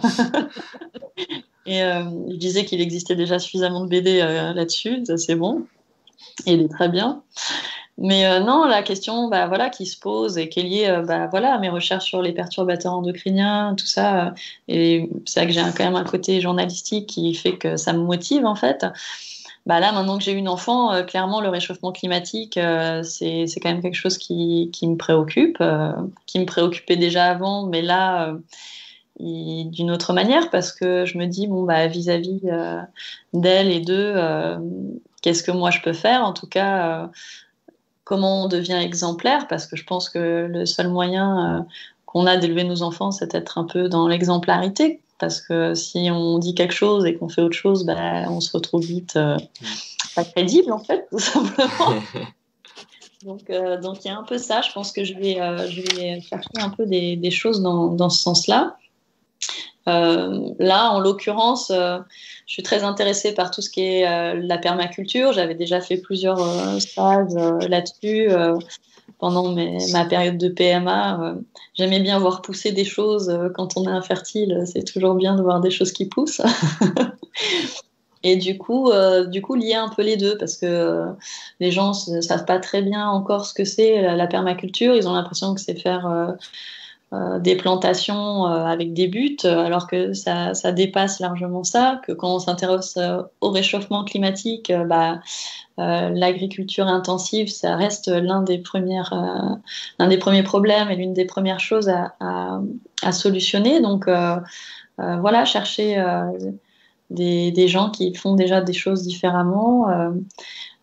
Et je disais qu'il existait déjà suffisamment de BD là-dessus, ça c'est bon, et il est très bien. Mais non, la question voilà, qui se pose et qui est liée voilà, à mes recherches sur les perturbateurs endocriniens, tout ça, et c'est vrai que j'ai quand même un côté journalistique qui fait que ça me motive en fait. Là, maintenant que j'ai une enfant, clairement, le réchauffement climatique, c'est quand même quelque chose qui me préoccupe, qui me préoccupait déjà avant, mais là, d'une autre manière, parce que je me dis, bon, vis-à-vis d'elle et d'eux, qu'est-ce que moi je peux faire? En tout cas, comment on devient exemplaire? Parce que je pense que le seul moyen qu'on a d'élever nos enfants, c'est d'être un peu dans l'exemplarité. Parce que si on dit quelque chose et qu'on fait autre chose, on se retrouve vite pas crédible, en fait, tout simplement. Donc, il y a un peu ça. Je pense que je vais chercher un peu des choses dans ce sens-là. Là, en l'occurrence, je suis très intéressée par tout ce qui est la permaculture. J'avais déjà fait plusieurs stages là-dessus pendant ma période de PMA. J'aimais bien voir pousser des choses quand on est infertile. C'est toujours bien de voir des choses qui poussent. Et du coup, lier un peu les deux, parce que les gens ne savent pas très bien encore ce que c'est la permaculture. Ils ont l'impression que c'est faire des plantations avec des buts, alors que ça dépasse largement ça, que quand on s'intéresse au réchauffement climatique, l'agriculture intensive, ça reste l'un des premiers problèmes et l'une des premières choses à solutionner. Donc voilà, chercher des gens qui font déjà des choses différemment.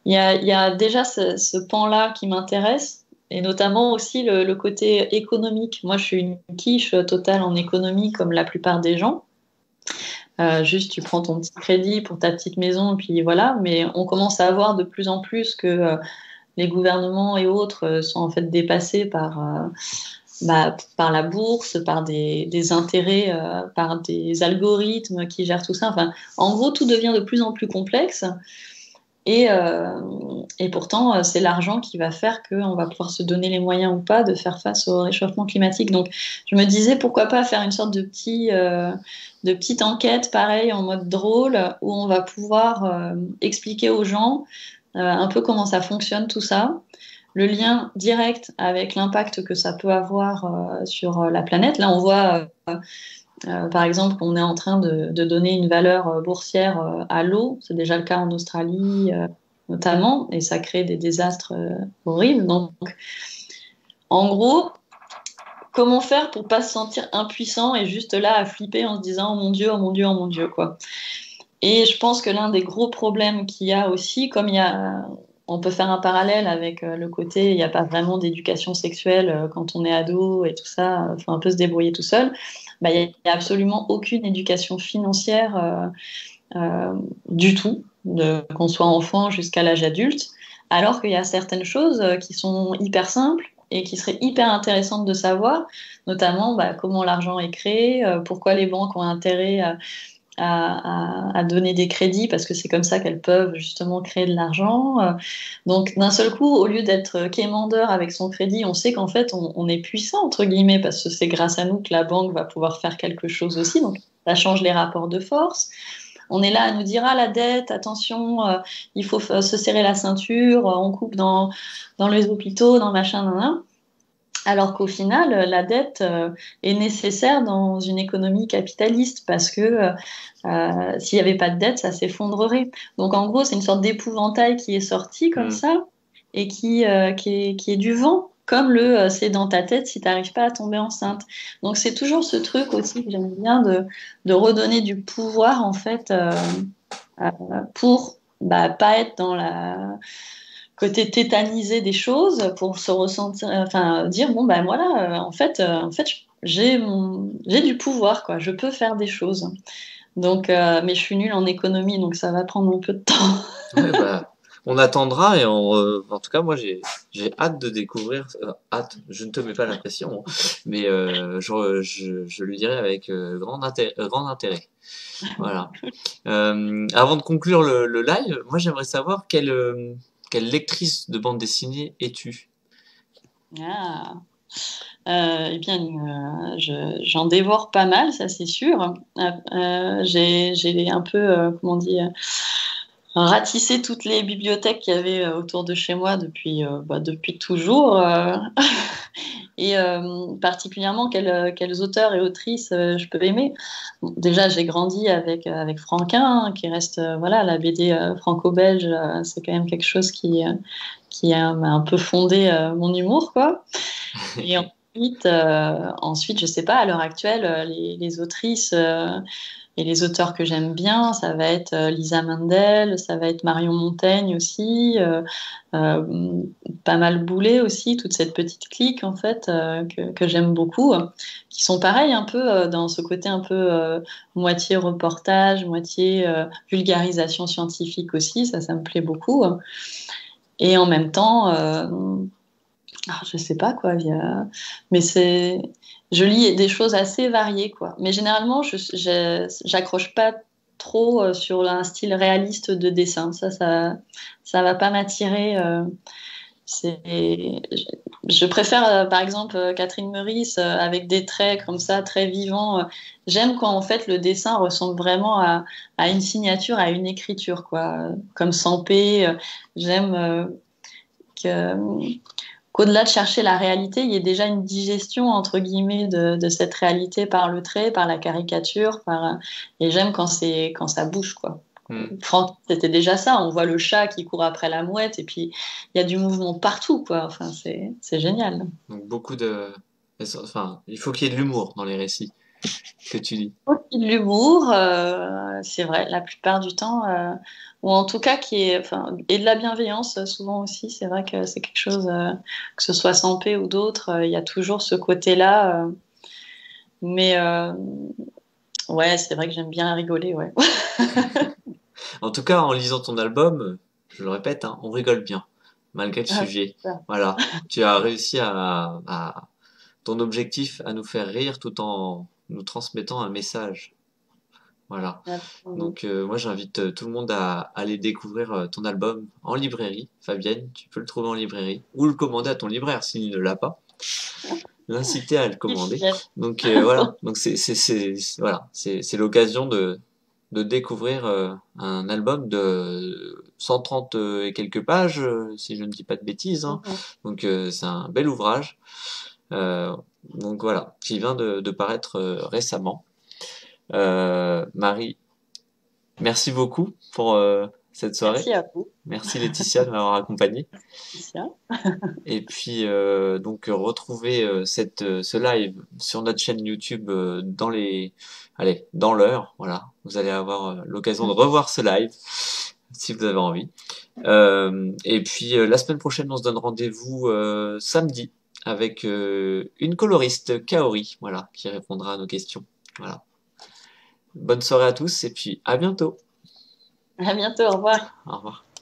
il y a déjà ce pan-là qui m'intéresse, et notamment aussi le côté économique. Moi, je suis une quiche totale en économie, comme la plupart des gens. Juste, tu prends ton petit crédit pour ta petite maison, et puis voilà. Mais on commence à voir de plus en plus que les gouvernements et autres sont en fait dépassés par la bourse, par des intérêts, par des algorithmes qui gèrent tout ça. Enfin, en gros, tout devient de plus en plus complexe. Et pourtant, c'est l'argent qui va faire qu'on va pouvoir se donner les moyens ou pas de faire face au réchauffement climatique. Donc, je me disais, pourquoi pas faire une sorte de petite enquête, pareil, en mode drôle, où on va pouvoir expliquer aux gens un peu comment ça fonctionne tout ça, le lien direct avec l'impact que ça peut avoir sur la planète. Là, on voit par exemple qu'on est en train de donner une valeur boursière à l'eau. C'est déjà le cas en Australie notamment, et ça crée des désastres horribles. Donc, en gros, comment faire pour pas se sentir impuissant et juste là à flipper en se disant oh mon Dieu, oh mon Dieu, oh mon Dieu, quoi. Et je pense que l'un des gros problèmes qu'il y a aussi, comme on peut faire un parallèle avec le côté, il n'y a pas vraiment d'éducation sexuelle quand on est ado et tout ça, il faut un peu se débrouiller tout seul. Bah, il n'y a absolument aucune éducation financière du tout, qu'on soit enfant jusqu'à l'âge adulte, alors qu'il y a certaines choses qui sont hyper simples et qui seraient hyper intéressantes de savoir, notamment comment l'argent est créé, pourquoi les banques ont intérêt à donner des crédits parce que c'est comme ça qu'elles peuvent justement créer de l'argent. Donc d'un seul coup, au lieu d'être quémandeur avec son crédit, on sait qu'en fait on est puissant entre guillemets parce que c'est grâce à nous que la banque va pouvoir faire quelque chose aussi. Donc ça change les rapports de force. On est là à nous dire ah la dette, attention, il faut se serrer la ceinture, on coupe dans les hôpitaux, dans machin, nan. Alors qu'au final, la dette est nécessaire dans une économie capitaliste parce que s'il n'y avait pas de dette, ça s'effondrerait. Donc en gros, c'est une sorte d'épouvantail qui est sorti comme ça et qui est du vent, comme c'est dans ta tête si tu n'arrives pas à tomber enceinte. Donc c'est toujours ce truc aussi que j'aime bien de redonner du pouvoir en fait pour pas être dans la côté tétanisé des choses pour se ressentir, enfin dire bon ben voilà, en fait j'ai du pouvoir quoi, je peux faire des choses. Donc mais je suis nulle en économie donc ça va prendre un peu de temps. Ouais, on attendra et en tout cas moi j'ai hâte de découvrir hâte, je ne te mets pas la pression hein, mais je le dirai avec grand intérêt. Voilà. Avant de conclure le live, moi j'aimerais savoir quelle lectrice de bande dessinée es-tu? Ah. Eh bien, j'en dévore pas mal, ça c'est sûr. J'ai un peu, comment dire, ratissé toutes les bibliothèques qu'il y avait autour de chez moi depuis toujours. Et particulièrement, quels auteurs et autrices je peux aimer. Bon, déjà, j'ai grandi avec Franquin, qui reste, voilà, la BD franco-belge, c'est quand même quelque chose qui m'a un peu fondé mon humour, quoi. Et ensuite, je sais pas, à l'heure actuelle, les autrices et les auteurs que j'aime bien, ça va être Lisa Mandel, ça va être Marion Montaigne aussi, pas mal Boulet aussi, toute cette petite clique en fait que j'aime beaucoup, qui sont pareils un peu dans ce côté un peu moitié reportage, moitié vulgarisation scientifique aussi, ça me plaît beaucoup. Et en même temps, je sais pas quoi, mais je lis des choses assez variées quoi. Mais généralement, j'accroche pas trop sur un style réaliste de dessin. Ça va pas m'attirer. Je préfère par exemple Catherine Meurice avec des traits comme ça très vivants. J'aime quand en fait le dessin ressemble vraiment à une signature, à une écriture quoi. Comme Sampé, j'aime qu'au-delà de chercher la réalité, il y ait déjà une digestion entre guillemets de cette réalité par le trait, par la caricature, et j'aime quand ça bouge quoi. Franck, c'était déjà ça. On voit le chat qui court après la mouette et puis il y a du mouvement partout quoi. Enfin, c'est génial. Donc il faut qu'il y ait de l'humour dans les récits. que tu lis? Aussi de l'humour, c'est vrai, la plupart du temps, ou en tout cas enfin, et de la bienveillance souvent aussi. C'est vrai que c'est quelque chose, que ce soit Sampé ou d'autres, il y a toujours ce côté-là. Mais ouais, c'est vrai que j'aime bien rigoler, ouais. En tout cas, en lisant ton album, je le répète, hein, on rigole bien, malgré le Ah, sujet. super. Voilà, tu as réussi à ton objectif à nous faire rire tout en nous transmettant un message. Voilà. Absolument. Donc moi j'invite tout le monde à aller découvrir ton album en librairie. Fabienne, tu peux le trouver en librairie ou le commander à ton libraire s'il ne l'a pas. L'inciter à le commander. Donc voilà. Donc voilà, c'est l'occasion de découvrir un album de 130 et quelques pages, si je ne dis pas de bêtises, hein. Mhm. Donc c'est un bel ouvrage. Euh, donc voilà, qui vient de paraître récemment. Marie, merci beaucoup pour cette soirée. Merci à vous, Merci Laetitia de m'avoir accompagné. Laetitia. Et puis donc retrouvez ce live sur notre chaîne YouTube dans l'heure. Voilà, vous allez avoir l'occasion de revoir ce live si vous avez envie. Et puis la semaine prochaine, on se donne rendez-vous samedi avec une coloriste Kaori, voilà, qui répondra à nos questions. Voilà. Bonne soirée à tous et puis à bientôt. À bientôt, au revoir. Au revoir.